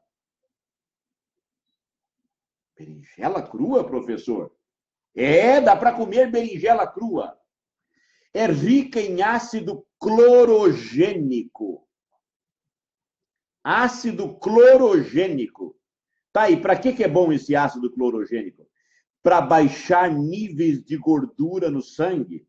Berinjela crua, professor? É, dá para comer berinjela crua. É rica em ácido clorogênico. Ácido clorogênico. Tá aí, para que é bom esse ácido clorogênico? Para baixar níveis de gordura no sangue.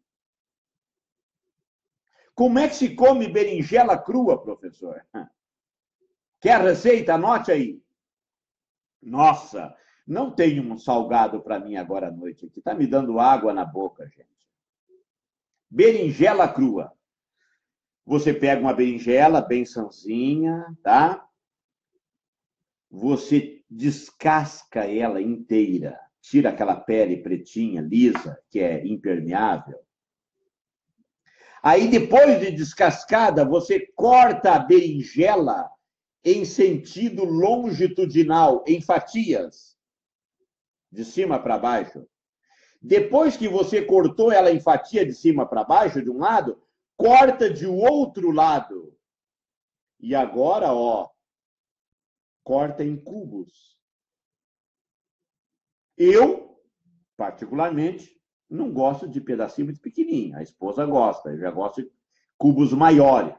Como é que se come berinjela crua, professor? Quer receita? Anote aí. Nossa, não tem um salgado para mim agora à noite aqui. Está me dando água na boca, gente. Berinjela crua. Você pega uma berinjela bem sanzinha, tá? Você descasca ela inteira. Tira aquela pele pretinha, lisa, que é impermeável. Aí, depois de descascada, você corta a berinjela em sentido longitudinal, em fatias, de cima para baixo. Depois que você cortou ela em fatia de cima para baixo, de um lado, corta de outro lado. E agora, ó, corta em cubos. Eu, particularmente, não gosto de pedacinho muito pequenininho. A esposa gosta, eu já gosto de cubos maiores.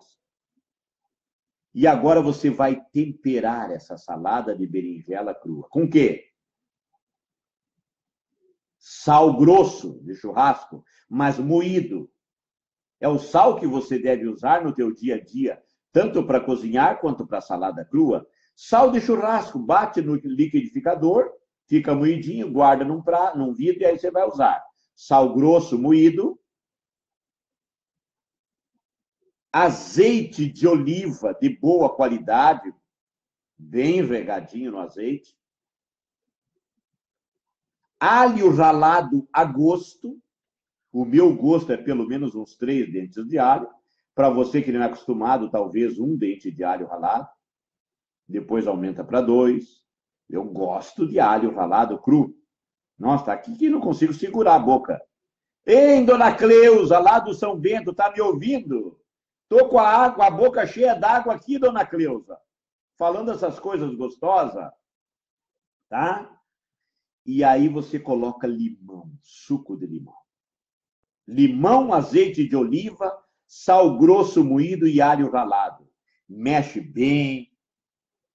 E agora você vai temperar essa salada de berinjela crua. Com o quê? Sal grosso de churrasco, mas moído. É o sal que você deve usar no teu dia a dia, tanto para cozinhar quanto para salada crua. Sal de churrasco, bate no liquidificador, fica moidinho, guarda num, pra, num vidro e aí você vai usar. Sal grosso moído. Azeite de oliva de boa qualidade, bem regadinho no azeite. Alho ralado a gosto. O meu gosto é pelo menos uns três dentes de alho. Para você que não é acostumado, talvez um dente de alho ralado. Depois aumenta para dois. Eu gosto de alho ralado cru. Nossa, aqui que não consigo segurar a boca. Ei, dona Cleusa, lá do São Bento, tá me ouvindo? Tô com a, água, a boca cheia d'água aqui, dona Cleusa. Falando essas coisas gostosas, tá? E aí você coloca limão, suco de limão. Limão, azeite de oliva, sal grosso moído e alho ralado. Mexe bem.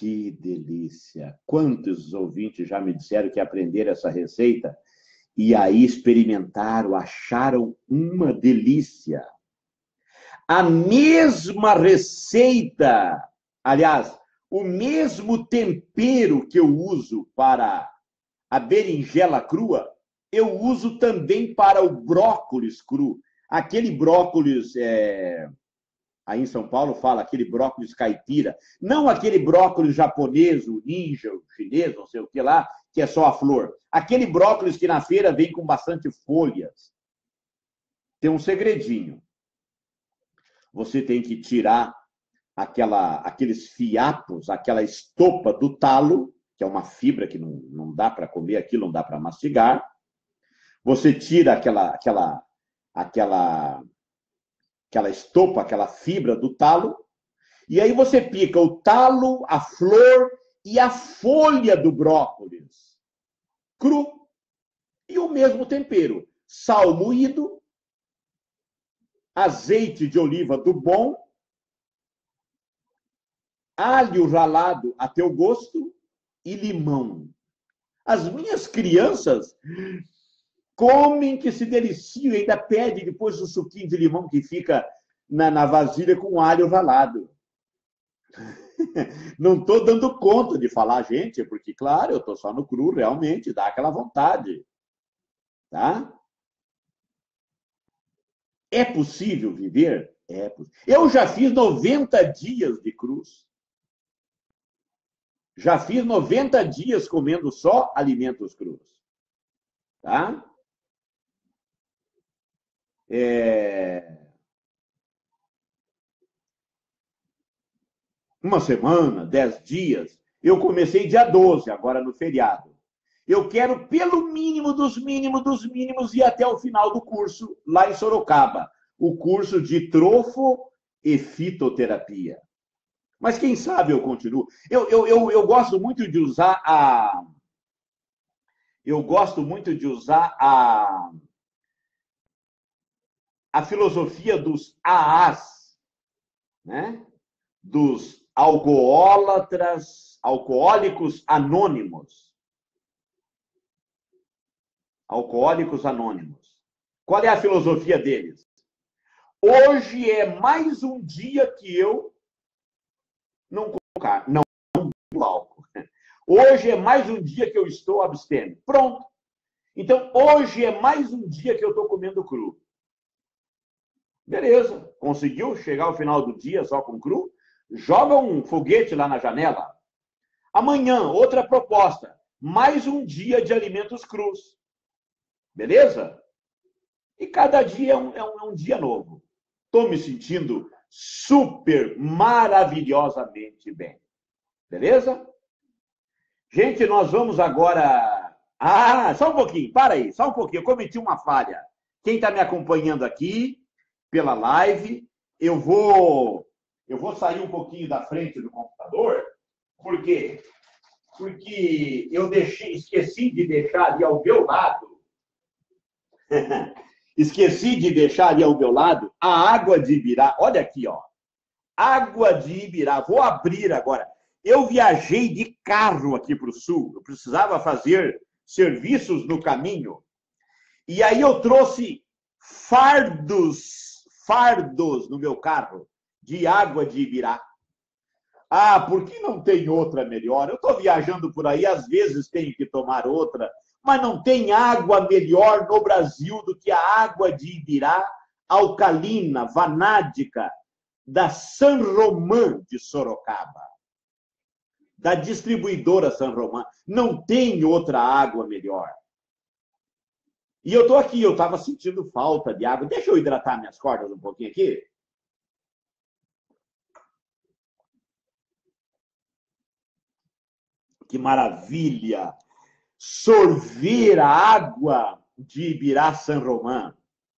Que delícia! Quantos ouvintes já me disseram que aprenderam essa receita e aí experimentaram, acharam uma delícia. A mesma receita, aliás, o mesmo tempero que eu uso para a berinjela crua, eu uso também para o brócolis cru. Aquele brócolis, é... aí em São Paulo fala aquele brócolis caipira, não aquele brócolis japonês, o ninja, o chinês, não sei o que lá, que é só a flor. Aquele brócolis que na feira vem com bastante folhas. Tem um segredinho. Você tem que tirar aquela, aqueles fiapos, aquela estopa do talo, que é uma fibra que não, não dá para comer aquilo, não dá para mastigar. Você tira aquela, aquela, aquela, aquela estopa, aquela fibra do talo, e aí você pica o talo, a flor e a folha do brócolis cru. E o mesmo tempero. Sal moído, azeite de oliva do bom, alho ralado a teu gosto e limão. As minhas crianças comem que se deliciam, ainda pedem depois o suquinho de limão que fica na, na vasilha com alho ralado. Não estou dando conta de falar, gente, porque, claro, eu estou só no cru, realmente, dá aquela vontade. Tá? É possível viver? É possível. Eu já fiz noventa dias de cruz. Já fiz noventa dias comendo só alimentos crus. Tá? É... Uma semana, dez dias. Eu comecei dia doze, agora no feriado. Eu quero, pelo mínimo dos mínimos dos mínimos, ir até o final do curso, lá em Sorocaba. O curso de trofo e fitoterapia. Mas quem sabe eu continuo. Eu, eu, eu, eu gosto muito de usar a... Eu gosto muito de usar a... a filosofia dos A As, né? Dos alcoólatras, alcoólicos anônimos. Alcoólicos anônimos. Qual é a filosofia deles? Hoje é mais um dia que eu não como não bebo álcool. Hoje é mais um dia que eu estou abstendo. Pronto. Então, hoje é mais um dia que eu estou comendo cru. Beleza. Conseguiu chegar ao final do dia só com cru? Joga um foguete lá na janela. Amanhã, outra proposta. Mais um dia de alimentos crus. Beleza? E cada dia é um, é um, é um dia novo. Estou me sentindo super maravilhosamente bem. Beleza? Gente, nós vamos agora... Ah, só um pouquinho, para aí, só um pouquinho. Eu cometi uma falha. Quem está me acompanhando aqui pela live, eu vou, eu vou sair um pouquinho da frente do computador. Por quê? Porque eu deixei, esqueci de deixar ali ao meu lado Esqueci de deixar ali ao meu lado a água de Ibirá. Olha aqui, ó. Água de Ibirá. Vou abrir agora. Eu viajei de carro aqui para o sul. Eu precisava fazer serviços no caminho. E aí eu trouxe fardos, fardos no meu carro de água de Ibirá. Ah, por que não tem outra melhor? Eu estou viajando por aí, às vezes tenho que tomar outra. Mas não tem água melhor no Brasil do que a água de Ibirá, alcalina, vanádica, da San Román de Sorocaba. Da distribuidora San Román. Não tem outra água melhor. E eu estou aqui, eu estava sentindo falta de água. Deixa eu hidratar minhas cordas um pouquinho aqui. Que maravilha! Sorver a água de Ibirá San Román.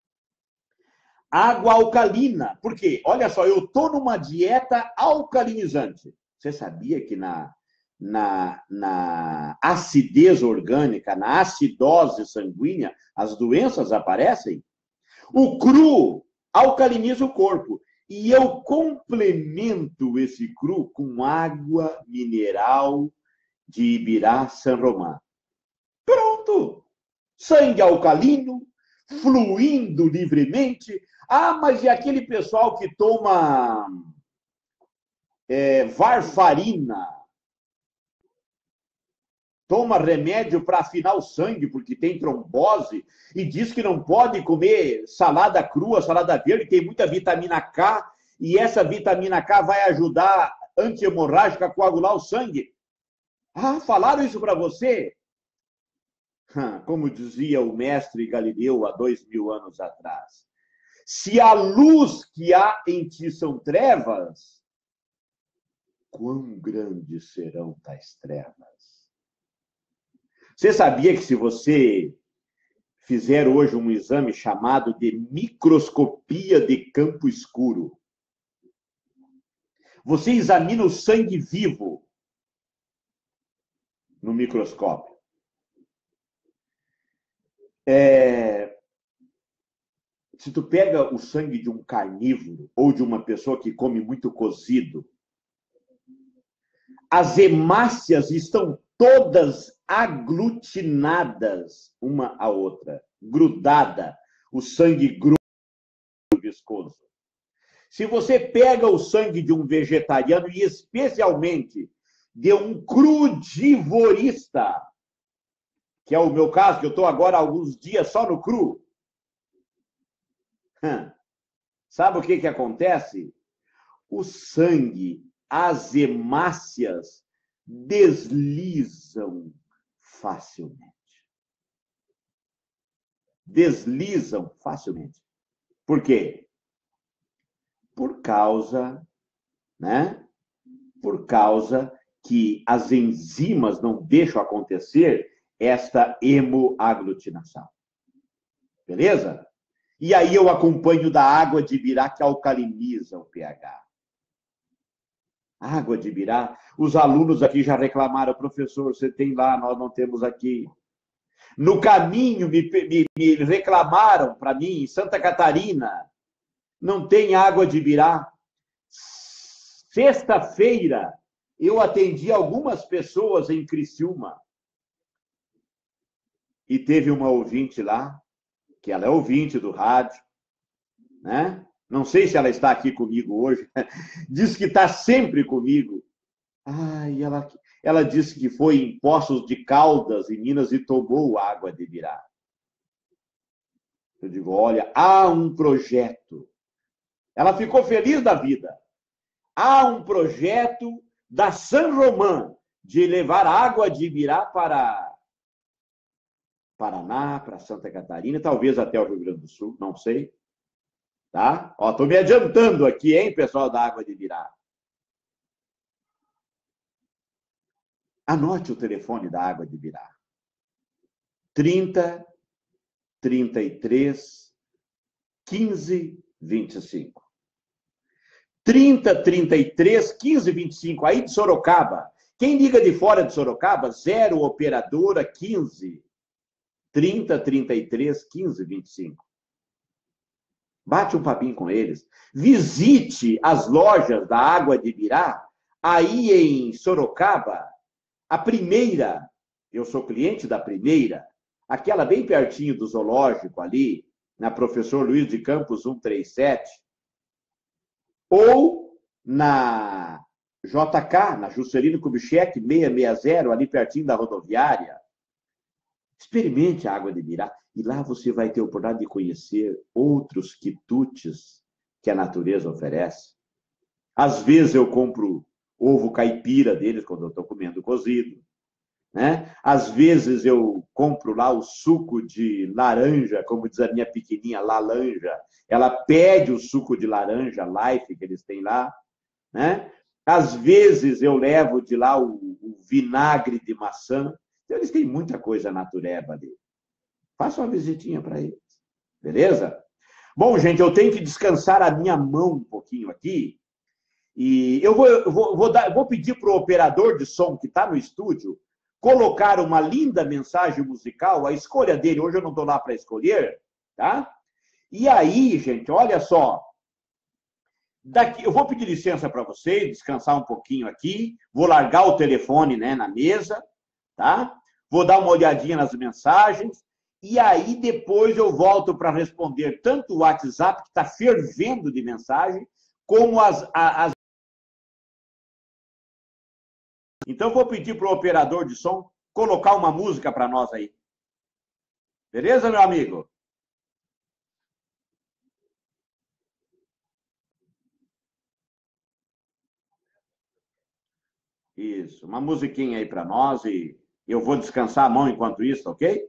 Água alcalina. Por quê? Olha só, eu estou numa dieta alcalinizante. Você sabia que na, na, na acidez orgânica, na acidose sanguínea, as doenças aparecem? O cru alcaliniza o corpo. e eu complemento esse cru com água mineral de Ibirá San Román. Pronto! Sangue alcalino, fluindo livremente. Ah, mas e aquele pessoal que toma é, varfarina? Toma remédio para afinar o sangue porque tem trombose e diz que não pode comer salada crua, salada verde, tem muita vitamina K e essa vitamina K vai ajudar anti-hemorrágica a coagular o sangue. Ah, falaram isso para você? Como dizia o mestre Galileu há dois mil anos atrás, se a luz que há em ti são trevas, quão grandes serão tais trevas? Você sabia que se você fizer hoje um exame chamado de microscopia de campo escuro, você examina o sangue vivo no microscópio. É... Se tu pega o sangue de um carnívoro ou de uma pessoa que come muito cozido, as hemácias estão todas aglutinadas uma à outra, grudada, o sangue grudo, viscoso. Se você pega o sangue de um vegetariano, e especialmente de um crudivorista, que é o meu caso, que eu estou agora há alguns dias só no cru, sabe o que, que acontece? O sangue, as hemácias, deslizam facilmente. Deslizam facilmente. Por quê? Por causa, né? Por causa que as enzimas não deixam acontecer esta hemoaglutinação. Beleza? E aí eu acompanho da água de Ibirá que alcaliniza o pH. Água de Ibirá. Os alunos aqui já reclamaram, professor, você tem lá, nós não temos aqui. No caminho, me, me, me reclamaram para mim, em Santa Catarina, não tem água de Ibirá. Sexta-feira, eu atendi algumas pessoas em Criciúma. E teve uma ouvinte lá, que ela é ouvinte do rádio, né? Não sei se ela está aqui comigo hoje. Diz que está sempre comigo. Ai, ela, ela disse que foi em Poços de Caldas, em Minas, e tomou água de Ibirá. Eu digo, olha, há um projeto. Ela ficou feliz da vida. Há um projeto da San Román de levar água de Ibirá para Paraná, para Santa Catarina, talvez até o Rio Grande do Sul, não sei. Tá? Ó, tô me adiantando aqui, hein, pessoal da água de Ibirá. Anote o telefone da água de Ibirá. trinta, trinta e três, quinze, vinte e cinco. trinta, trinta e três, quinze, vinte e cinco, aí de Sorocaba. Quem liga de fora de Sorocaba, zero operadora quinze, trinta, trinta e três, quinze, vinte e cinco. Bate um papinho com eles. Visite as lojas da água de Ibirá, aí em Sorocaba, a primeira, eu sou cliente da primeira, aquela bem pertinho do zoológico ali, na Professor Luiz de Campos cento e trinta e sete, ou na J K, na Juscelino Kubitschek seiscentos e sessenta, ali pertinho da rodoviária. Experimente a água de Ibirá e lá você vai ter a oportunidade de conhecer outros quitutes que a natureza oferece. Às vezes eu compro ovo caipira deles quando eu estou comendo cozido, né? Às vezes eu compro lá o suco de laranja, como diz a minha pequenininha, Lalanja. Ela pede o suco de laranja Life que eles têm lá, né? Às vezes eu levo de lá o, o vinagre de maçã. Então, eles têm muita coisa natureba ali. Faça uma visitinha para eles. Beleza? Bom, gente, eu tenho que descansar a minha mão um pouquinho aqui. E eu vou, eu vou, vou, dar, vou pedir para o operador de som que está no estúdio colocar uma linda mensagem musical, a escolha dele. Hoje eu não estou lá para escolher, tá? E aí, gente, olha só. Daqui, eu vou pedir licença para vocês, descansar um pouquinho aqui, vou largar o telefone, né, na mesa, tá? Vou dar uma olhadinha nas mensagens, e aí depois eu volto para responder tanto o WhatsApp, que está fervendo de mensagem, como as, as... Então, vou pedir para o operador de som colocar uma música para nós aí. Beleza, meu amigo? Isso, uma musiquinha aí para nós e eu vou descansar a mão enquanto isso, ok?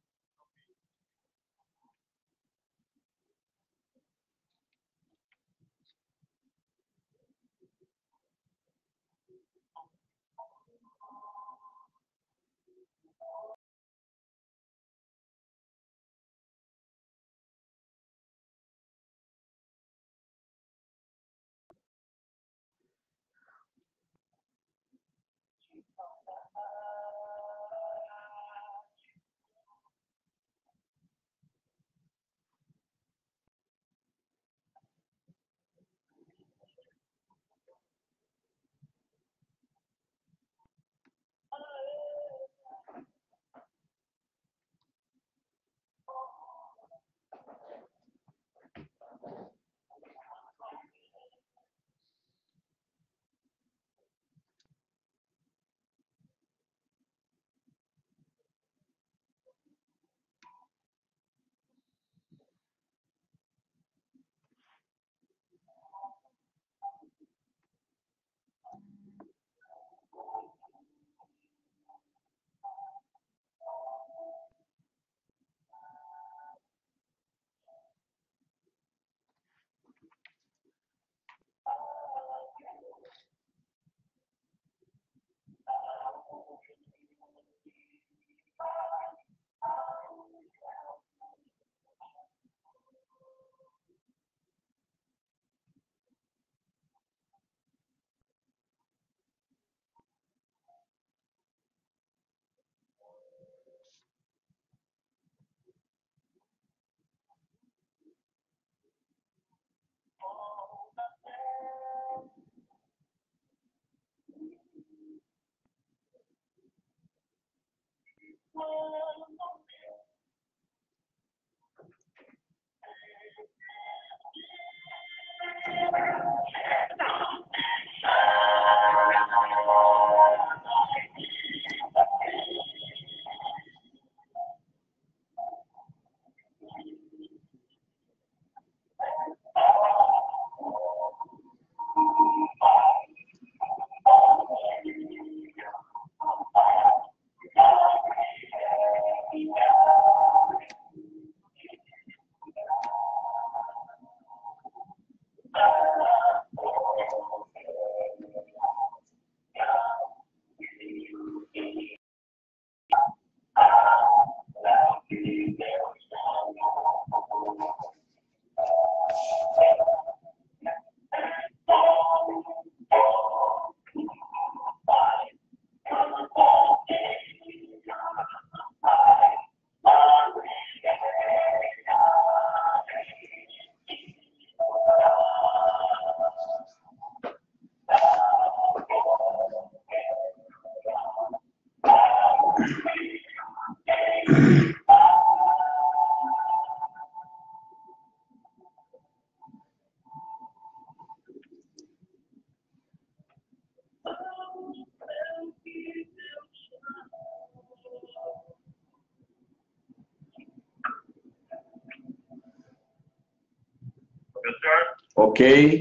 Ok.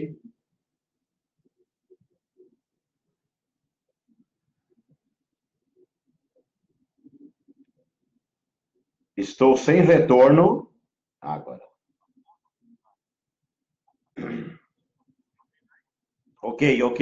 Estou sem retorno. Agora. Ok, ok.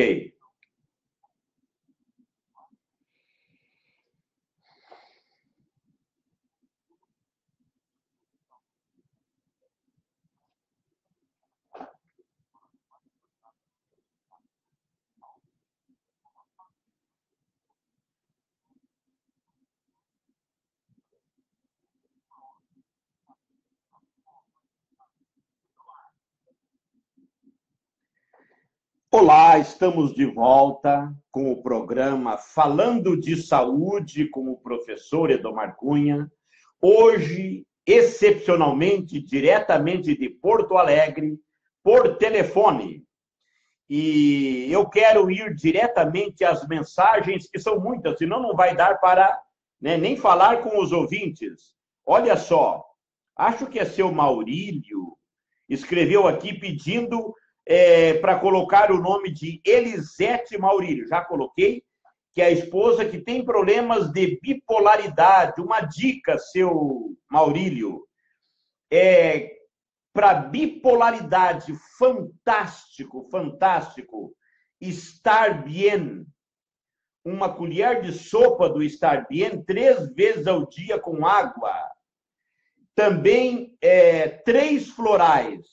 Olá, estamos de volta com o programa Falando de Saúde com o professor Edomar Cunha. Hoje, excepcionalmente, diretamente de Porto Alegre, por telefone. E eu quero ir diretamente às mensagens, que são muitas, senão não vai dar para, né, nem falar com os ouvintes. Olha só, acho que é seu Maurílio, escreveu aqui pedindo... É, para colocar o nome de Elisete Maurílio. Já coloquei, que é a esposa que tem problemas de bipolaridade. Uma dica, seu Maurílio. É, para bipolaridade, fantástico, fantástico. Estar Bien. Uma colher de sopa do Estar Bien, três vezes ao dia com água. Também é, três florais.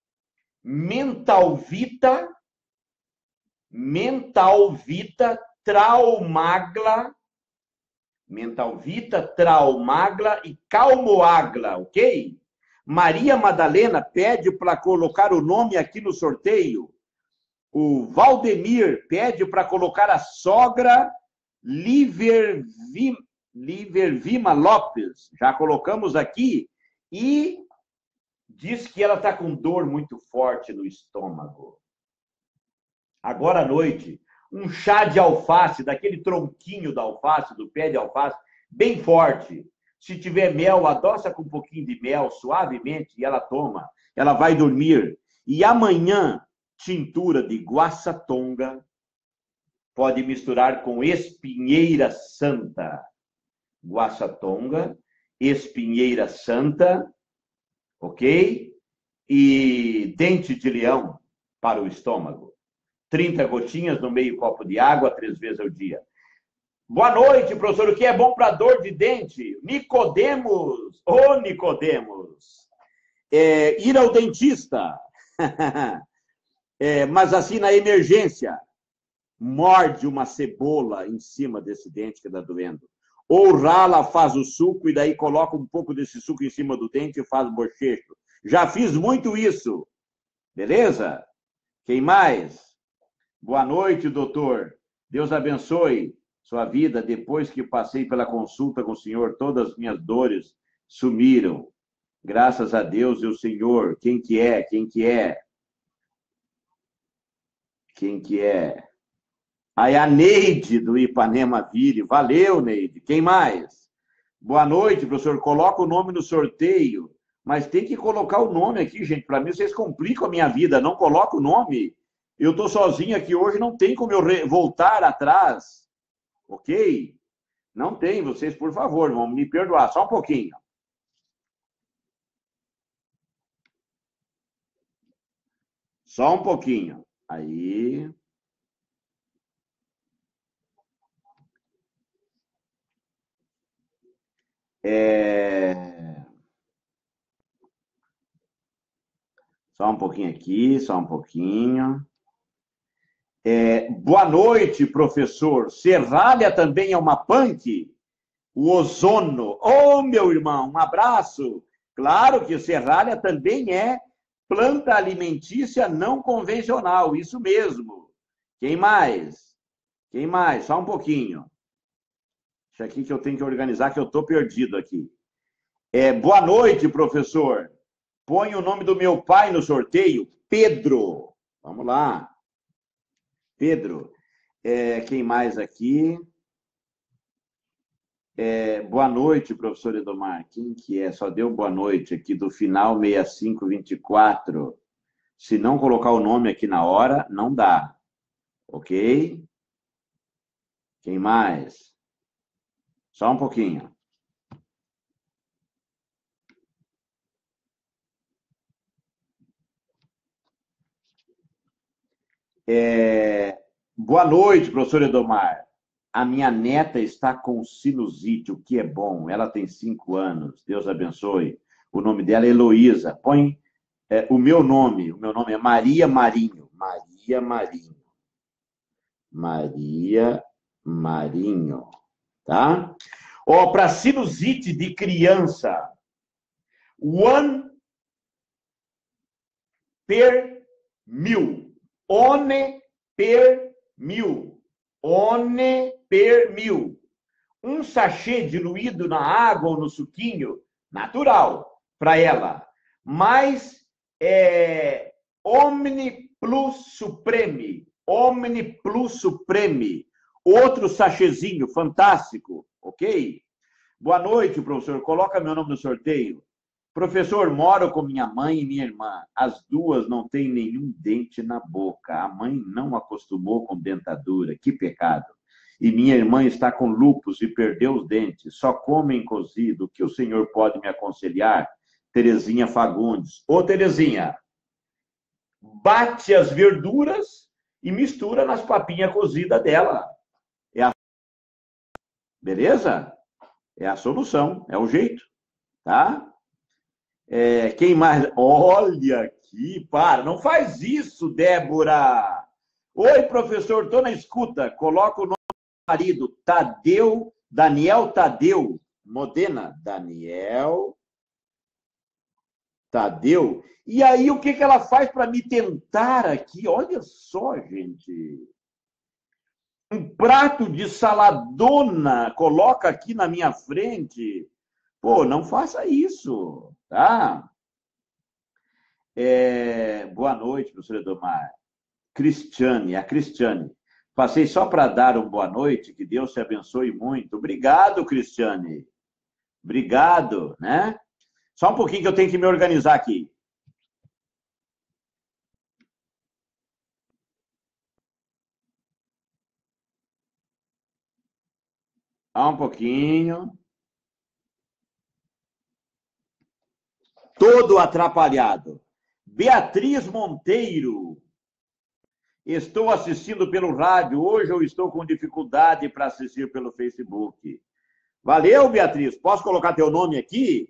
Mentalvita, Mentalvita, Traumagla, Mentalvita, Traumagla e Calmoagla, ok? Maria Madalena pede para colocar o nome aqui no sorteio. O Valdemir pede para colocar a sogra Livervima, Livervima Lopes. Já colocamos aqui. E diz que ela está com dor muito forte no estômago. Agora à noite, um chá de alface, daquele tronquinho da alface, do pé de alface, bem forte. Se tiver mel, adoça com um pouquinho de mel, suavemente, e ela toma. Ela vai dormir. E amanhã, tintura de guaçatonga, pode misturar com espinheira santa. Guaçatonga, espinheira santa, ok? E dente de leão para o estômago. trinta gotinhas no meio copo de água, três vezes ao dia. Boa noite, professor. O que é bom para dor de dente? Nicodemos. Ô, oh, Nicodemos. É, ir ao dentista. É, mas assim, na emergência, morde uma cebola em cima desse dente que está doendo. Ou rala, faz o suco e daí coloca um pouco desse suco em cima do dente e faz bochecho. Já fiz muito isso. Beleza? Quem mais? Boa noite, doutor. Deus abençoe sua vida. Depois que passei pela consulta com o senhor, todas as minhas dores sumiram. Graças a Deus e o senhor. Quem que é? Quem que é? Quem que é? Aí a Neide, do Ipanema Vire. Valeu, Neide. Quem mais? Boa noite, professor. Coloca o nome no sorteio. Mas tem que colocar o nome aqui, gente. Para mim, vocês complicam a minha vida. Não coloca o nome. Eu estou sozinho aqui hoje. Não tem como eu voltar atrás. Ok? Não tem. Vocês, por favor, vão me perdoar. Só um pouquinho. Só um pouquinho. Aí... É... Só um pouquinho aqui, só um pouquinho. É... Boa noite, professor. Serralha também é uma punk? O ozono. Ô, oh, meu irmão, um abraço. Claro que o serralha também é planta alimentícia não convencional, isso mesmo. Quem mais? Quem mais? Só um pouquinho. Isso aqui que eu tenho que organizar, que eu estou perdido aqui. É, boa noite, professor. Põe o nome do meu pai no sorteio. Pedro. Vamos lá. Pedro. É, quem mais aqui? É, boa noite, professor Edomar. Quem que é? Só deu boa noite aqui do final sessenta e cinco vinte e quatro. Se não colocar o nome aqui na hora, não dá. Ok? Quem mais? Só um pouquinho. É... Boa noite, professor Edomar. A minha neta está com sinusite, o que é bom. Ela tem cinco anos. Deus abençoe. O nome dela é Heloísa. Põe é, o meu nome. O meu nome é Maria Marinho. Maria Marinho. Maria Marinho. Tá? Ó, para sinusite de criança, one per mil. One per mil. One per mil. Um sachê diluído na água ou no suquinho, natural, para ela. Mas é, Omni Plus Supreme. Omni Plus Supreme. Outro sachêzinho fantástico, ok? Boa noite, professor. Coloca meu nome no sorteio. Professor, moro com minha mãe e minha irmã. As duas não têm nenhum dente na boca. A mãe não acostumou com dentadura. Que pecado. E minha irmã está com lúpus e perdeu os dentes. Só comem cozido. O que o senhor pode me aconselhar? Terezinha Fagundes. Ô, Terezinha, bate as verduras e mistura nas papinhas cozidas dela. É a... Beleza? É a solução, é o jeito, tá? É, quem mais? Olha aqui, para, não faz isso, Débora. Oi, professor, estou na escuta. Coloca o nome do marido, Tadeu, Daniel Tadeu, Modena, Daniel Tadeu. E aí, o que, que ela faz para me tentar aqui? Olha só, gente. Um prato de saladona, coloca aqui na minha frente. Pô, não faça isso, tá? É... Boa noite, professor Edomar. Cristiane, a Cristiane. Passei só para dar uma boa noite, que Deus te abençoe muito. Obrigado, Cristiane. Obrigado, né? Só um pouquinho que eu tenho que me organizar aqui. Só um pouquinho. Todo atrapalhado. Beatriz Monteiro. Estou assistindo pelo rádio. Hoje eu estou com dificuldade para assistir pelo Facebook. Valeu, Beatriz. Posso colocar teu nome aqui?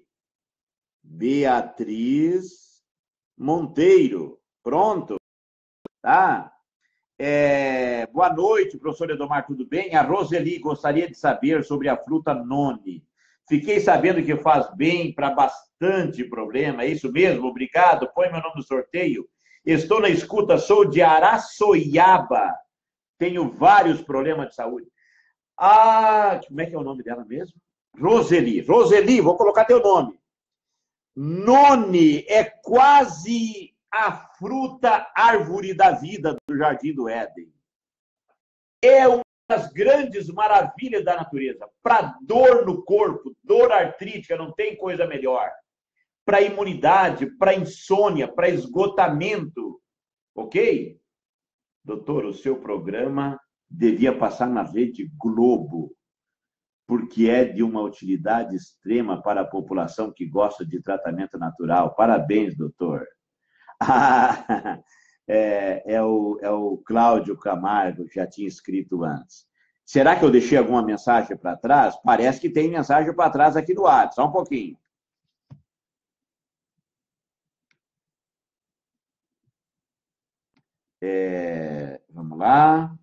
Beatriz Monteiro. Pronto. Tá? É... Boa noite, professor Edomar, tudo bem? A Roseli gostaria de saber sobre a fruta noni. Fiquei sabendo que faz bem para bastante problema. É isso mesmo? Obrigado. Põe meu nome no sorteio. Estou na escuta, sou de Araçoiaba. Tenho vários problemas de saúde. Ah, como é que é o nome dela mesmo? Roseli. Roseli, vou colocar teu nome. Noni é quase a fruta árvore da vida do Jardim do Éden. É uma das grandes maravilhas da natureza. Para dor no corpo, dor artrítica, não tem coisa melhor. Para imunidade, para insônia, para esgotamento. Ok? Doutor, o seu programa devia passar na Rede Globo, porque é de uma utilidade extrema para a população que gosta de tratamento natural. Parabéns, doutor. Ah, é, é, o, é o Cláudio Camargo, que já tinha escrito antes. Será que eu deixei alguma mensagem para trás? Parece que tem mensagem para trás aqui no WhatsApp. Só um pouquinho. É, vamos lá.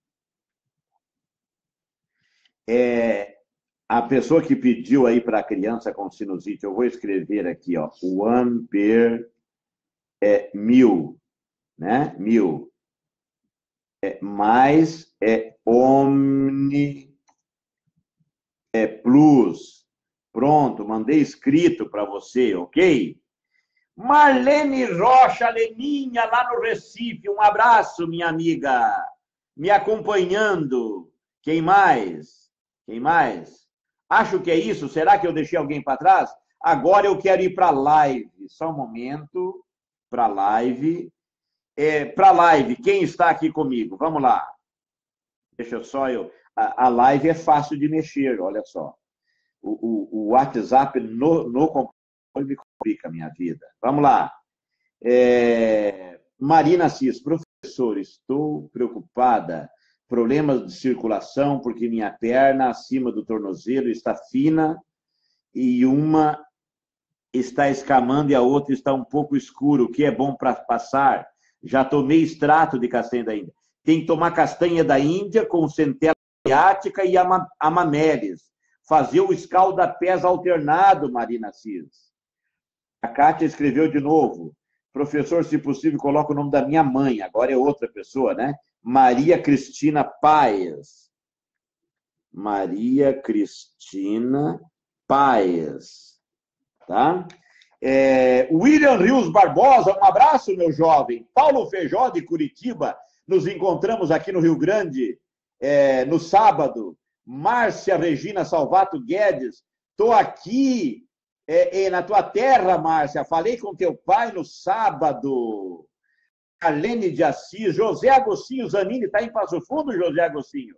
É, a pessoa que pediu aí para a criança com sinusite, eu vou escrever aqui, ó, one per é, mil, né? Mil. É, mais é omni é plus. Pronto, mandei escrito para você, ok? Marlene Rocha, Leninha, lá no Recife. Um abraço, minha amiga. Me acompanhando. Quem mais? Quem mais? Acho que é isso. Será que eu deixei alguém para trás? Agora eu quero ir para a live. Só um momento. Para a live. É, para a live, quem está aqui comigo? Vamos lá. Deixa só eu... A, a live é fácil de mexer, olha só. O, o, o WhatsApp no, no computador me complica a minha vida. Vamos lá. É... Marina Assis, professor, estou preocupada. Problemas de circulação, porque minha perna acima do tornozelo está fina e uma está escamando e a outra está um pouco escura. O que é bom para passar? Já tomei extrato de castanha da Índia. Tem que tomar castanha da Índia com centela asiática e amamelis. Fazer o escalda-pés alternado, Marina Assis. A Kátia escreveu de novo. Professor, se possível, coloca o nome da minha mãe. Agora é outra pessoa, né? Maria Cristina Paes. Maria Cristina Paes. Tá? É, William Rios Barbosa, um abraço, meu jovem. Paulo Feijó, de Curitiba, nos encontramos aqui no Rio Grande é, no sábado. Márcia Regina Salvato Guedes, estou aqui é, é, na tua terra, Márcia, falei com teu pai no sábado. Arlene de Assis, José Agostinho Zanini, está em Passo Fundo, José Agostinho.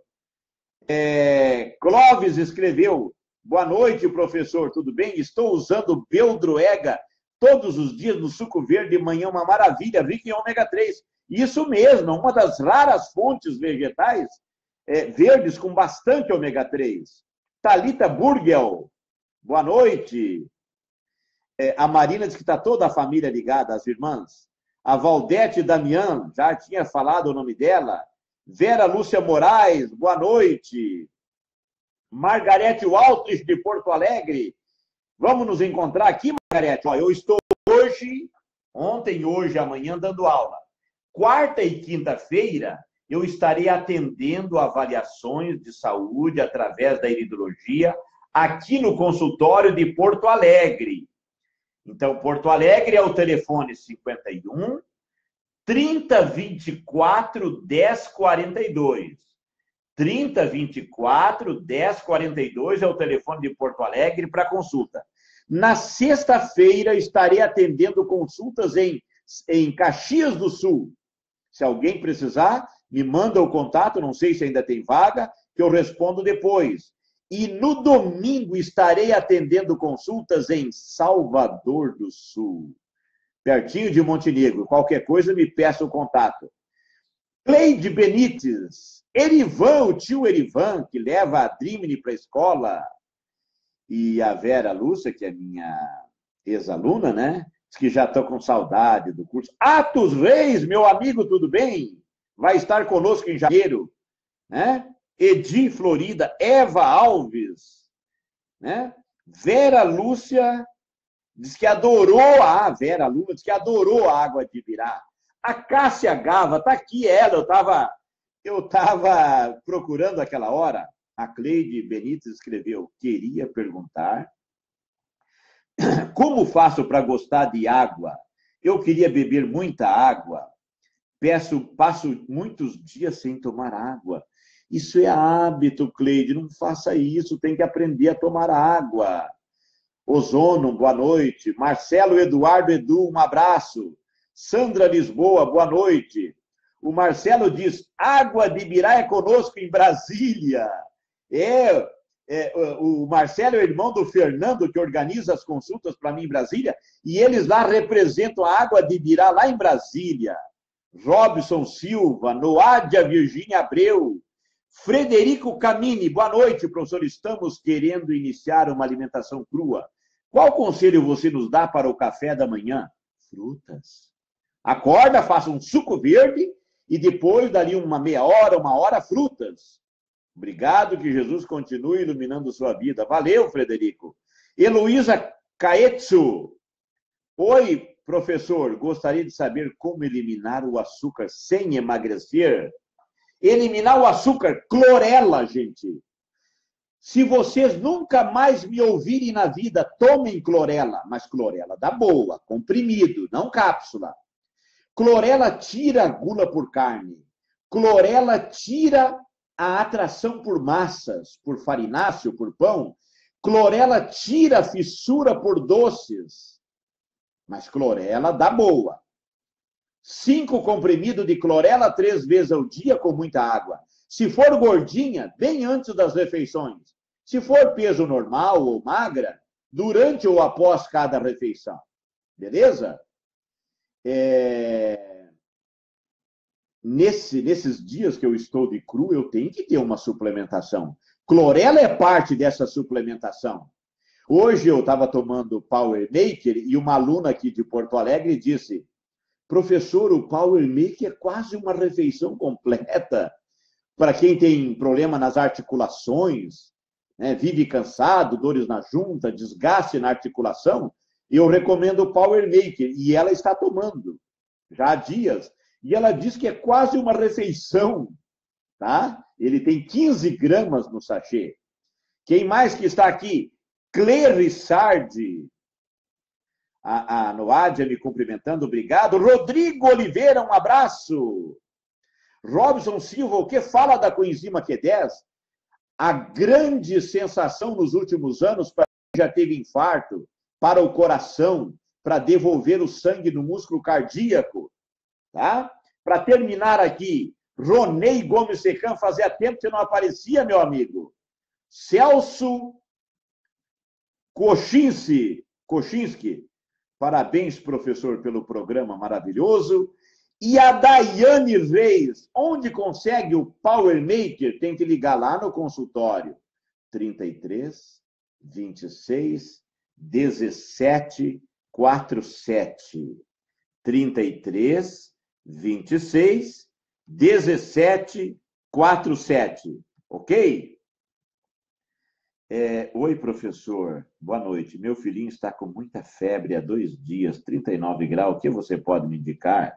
É, Clóvis escreveu, boa noite, professor, tudo bem? Estou usando Beldroega todos os dias no suco verde de manhã, uma maravilha, rica em ômega três. Isso mesmo, uma das raras fontes vegetais é, verdes com bastante ômega três. Thalita Burgel, boa noite. É, a Marina diz que está toda a família ligada, as irmãs. A Valdete Damian, já tinha falado o nome dela. Vera Lúcia Moraes, boa noite. Margarete Walters, de Porto Alegre. Vamos nos encontrar aqui, Margarete? Ó, eu estou hoje, ontem, hoje, amanhã, dando aula. Quarta e quinta-feira, eu estarei atendendo avaliações de saúde através da iridologia aqui no consultório de Porto Alegre. Então, Porto Alegre é o telefone cinquenta e um, trinta, vinte e quatro, dez, quarenta e dois. trinta, vinte e quatro, dez, quarenta e dois é o telefone de Porto Alegre para consulta. Na sexta-feira, estarei atendendo consultas em, em Caxias do Sul. Se alguém precisar, me manda o contato, não sei se ainda tem vaga, que eu respondo depois. E no domingo estarei atendendo consultas em Salvador do Sul, pertinho de Montenegro. Qualquer coisa, me peça o contato. Cleide Benites, Erivan, o tio Erivan, que leva a Drimini para a escola, e a Vera Lúcia, que é minha ex-aluna, né? Diz que já estou com saudade do curso. Atos Reis, meu amigo, tudo bem? Vai estar conosco em janeiro, né? Edi Florida, Eva Alves, né? Vera Lúcia diz que adorou, a Vera Lúcia diz que adorou a água de Ibirá. A Cássia Gava, está aqui ela, eu estava eu tava procurando aquela hora, a Cleide Benítez escreveu, queria perguntar como faço para gostar de água? Eu queria beber muita água, peço, passo muitos dias sem tomar água. Isso é hábito, Cleide, não faça isso, tem que aprender a tomar água. Ozono, boa noite. Marcelo Eduardo Edu, um abraço. Sandra Lisboa, boa noite. O Marcelo diz, água de Ibirá é conosco em Brasília. É, é, o Marcelo é o irmão do Fernando, que organiza as consultas para mim em Brasília, e eles lá representam a água de Ibirá lá em Brasília. Robson Silva, Noádia Virgínia Abreu, Frederico Camini, boa noite, professor. Estamos querendo iniciar uma alimentação crua. Qual conselho você nos dá para o café da manhã? Frutas. Acorda, faça um suco verde e depois, dali uma meia hora, uma hora, frutas. Obrigado, que Jesus continue iluminando sua vida. Valeu, Frederico. Heloísa Caetsu. Oi, professor, gostaria de saber como eliminar o açúcar sem emagrecer? Eliminar o açúcar, clorela, gente. Se vocês nunca mais me ouvirem na vida, tomem clorela, mas clorela da boa, comprimido, não cápsula. Clorela tira a gula por carne. Clorela tira a atração por massas, por farináceo, por pão. Clorela tira a fissura por doces. Mas clorela da boa. Cinco comprimidos de clorela três vezes ao dia com muita água. Se for gordinha, bem antes das refeições. Se for peso normal ou magra, durante ou após cada refeição. Beleza? É... Nesse, nesses dias que eu estou de cru, eu tenho que ter uma suplementação. Clorela é parte dessa suplementação. Hoje eu estava tomando Power Maker e uma aluna aqui de Porto Alegre disse: professor, o Power Maker é quase uma refeição completa para quem tem problema nas articulações, né, vive cansado, dores na junta, desgaste na articulação. Eu recomendo o Power Maker e ela está tomando já há dias. E ela diz que é quase uma refeição, tá? Ele tem quinze gramas no sachê. Quem mais que está aqui? Clerissardi. A, a Noádia me cumprimentando, obrigado. Rodrigo Oliveira, um abraço. Robson Silva, o que fala da coenzima Q dez? A grande sensação nos últimos anos para quem já teve infarto, para o coração, para devolver o sangue no músculo cardíaco. Tá? Para terminar aqui, Ronei Gomes Secan, fazia tempo que não aparecia, meu amigo. Celso Kochinski, Kochinski, parabéns, professor, pelo programa maravilhoso. E a Daiane Reis, onde consegue o Power Maker? Tem que ligar lá no consultório. trinta e três, vinte e seis, dezessete, quarenta e sete. trinta e três, vinte e seis, dezessete, quarenta e sete. Ok? É, oi, professor. Boa noite. Meu filhinho está com muita febre há dois dias, trinta e nove graus. O que você pode me indicar?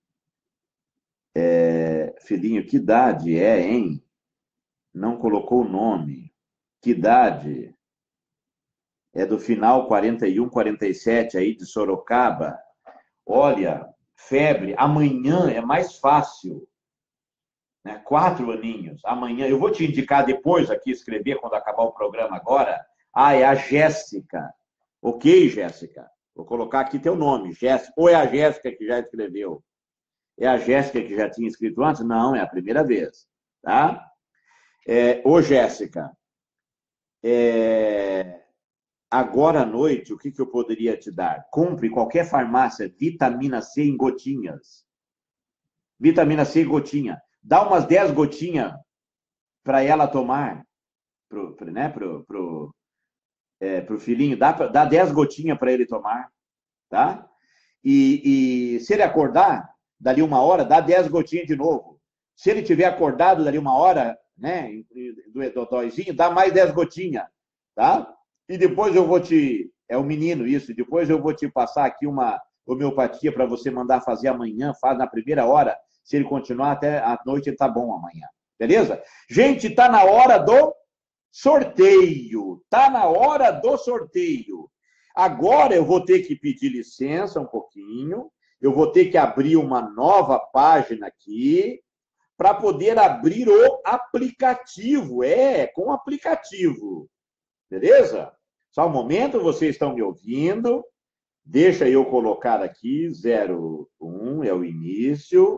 É, filhinho, que idade é, hein? Não colocou o nome. Que idade? É do final quarenta e um, quarenta e sete aí de Sorocaba. Olha, febre, amanhã é mais fácil. Né? Quatro aninhos. Amanhã, eu vou te indicar depois aqui, escrever quando acabar o programa agora. Ah, é a Jéssica. Ok, Jéssica? Vou colocar aqui teu nome, Jéssica. Ou é a Jéssica que já escreveu? É a Jéssica que já tinha escrito antes? Não, é a primeira vez. Tá? É, ô, Jéssica, é, agora à noite, o que, que eu poderia te dar? Compre em qualquer farmácia vitamina C em gotinhas. Vitamina C em gotinha. Dá umas dez gotinhas para ela tomar, pro, pro, né, pro, pro, é, pro filhinho. Dá, dá dez gotinhas para ele tomar. Tá? E, e se ele acordar, dali uma hora, dá dez gotinhas de novo. Se ele tiver acordado, dali uma hora, né, do dodóizinho, dá mais dez gotinhas, tá? E depois eu vou te... É o menino isso. Depois eu vou te passar aqui uma homeopatia para você mandar fazer amanhã, faz na primeira hora. Se ele continuar até a noite, ele tá bom amanhã. Beleza? Gente, tá na hora do sorteio. Tá na hora do sorteio. Agora eu vou ter que pedir licença um pouquinho. Eu vou ter que abrir uma nova página aqui para poder abrir o aplicativo. É, com o aplicativo. Beleza? Só um momento, vocês estão me ouvindo. Deixa eu colocar aqui, zero um é o início.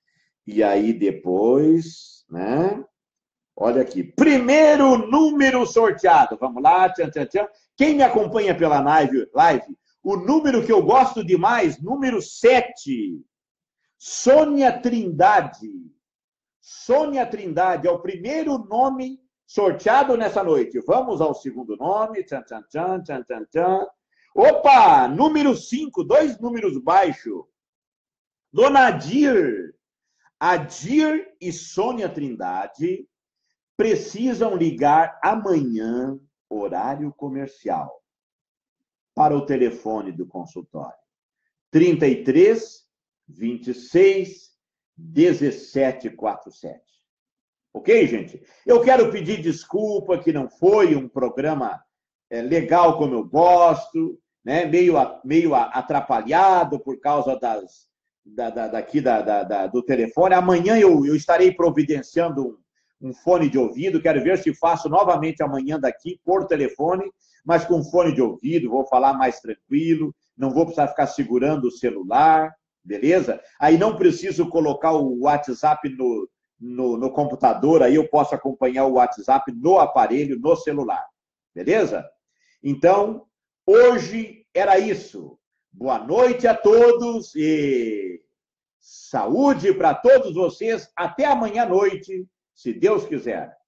E aí depois, né? Olha aqui. Primeiro número sorteado. Vamos lá, tchan, tchan, tchan. Quem me acompanha pela live, live, o número que eu gosto demais, número sete. Sônia Trindade. Sônia Trindade é o primeiro nome sorteado nessa noite. Vamos ao segundo nome. Tchan, tchan, tchan, tchan, tchan, tchan. Opa! Número cinco, dois números baixos. Dona Adir. Adir e Sônia Trindade precisam ligar amanhã, horário comercial, para o telefone do consultório. trinta e três, vinte e seis, dezessete, quarenta e sete. Ok, gente? Eu quero pedir desculpa que não foi um programa é, legal como eu gosto, né? meio, meio atrapalhado por causa das, da, da, daqui da, da, da, do telefone. Amanhã eu, eu estarei providenciando um, um fone de ouvido. Quero ver se faço novamente amanhã daqui por telefone, mas com fone de ouvido, vou falar mais tranquilo, não vou precisar ficar segurando o celular, beleza? Aí não preciso colocar o WhatsApp no, no, no computador, aí eu posso acompanhar o WhatsApp no aparelho, no celular, beleza? Então, hoje era isso. Boa noite a todos e saúde para todos vocês. Até amanhã à noite, se Deus quiser.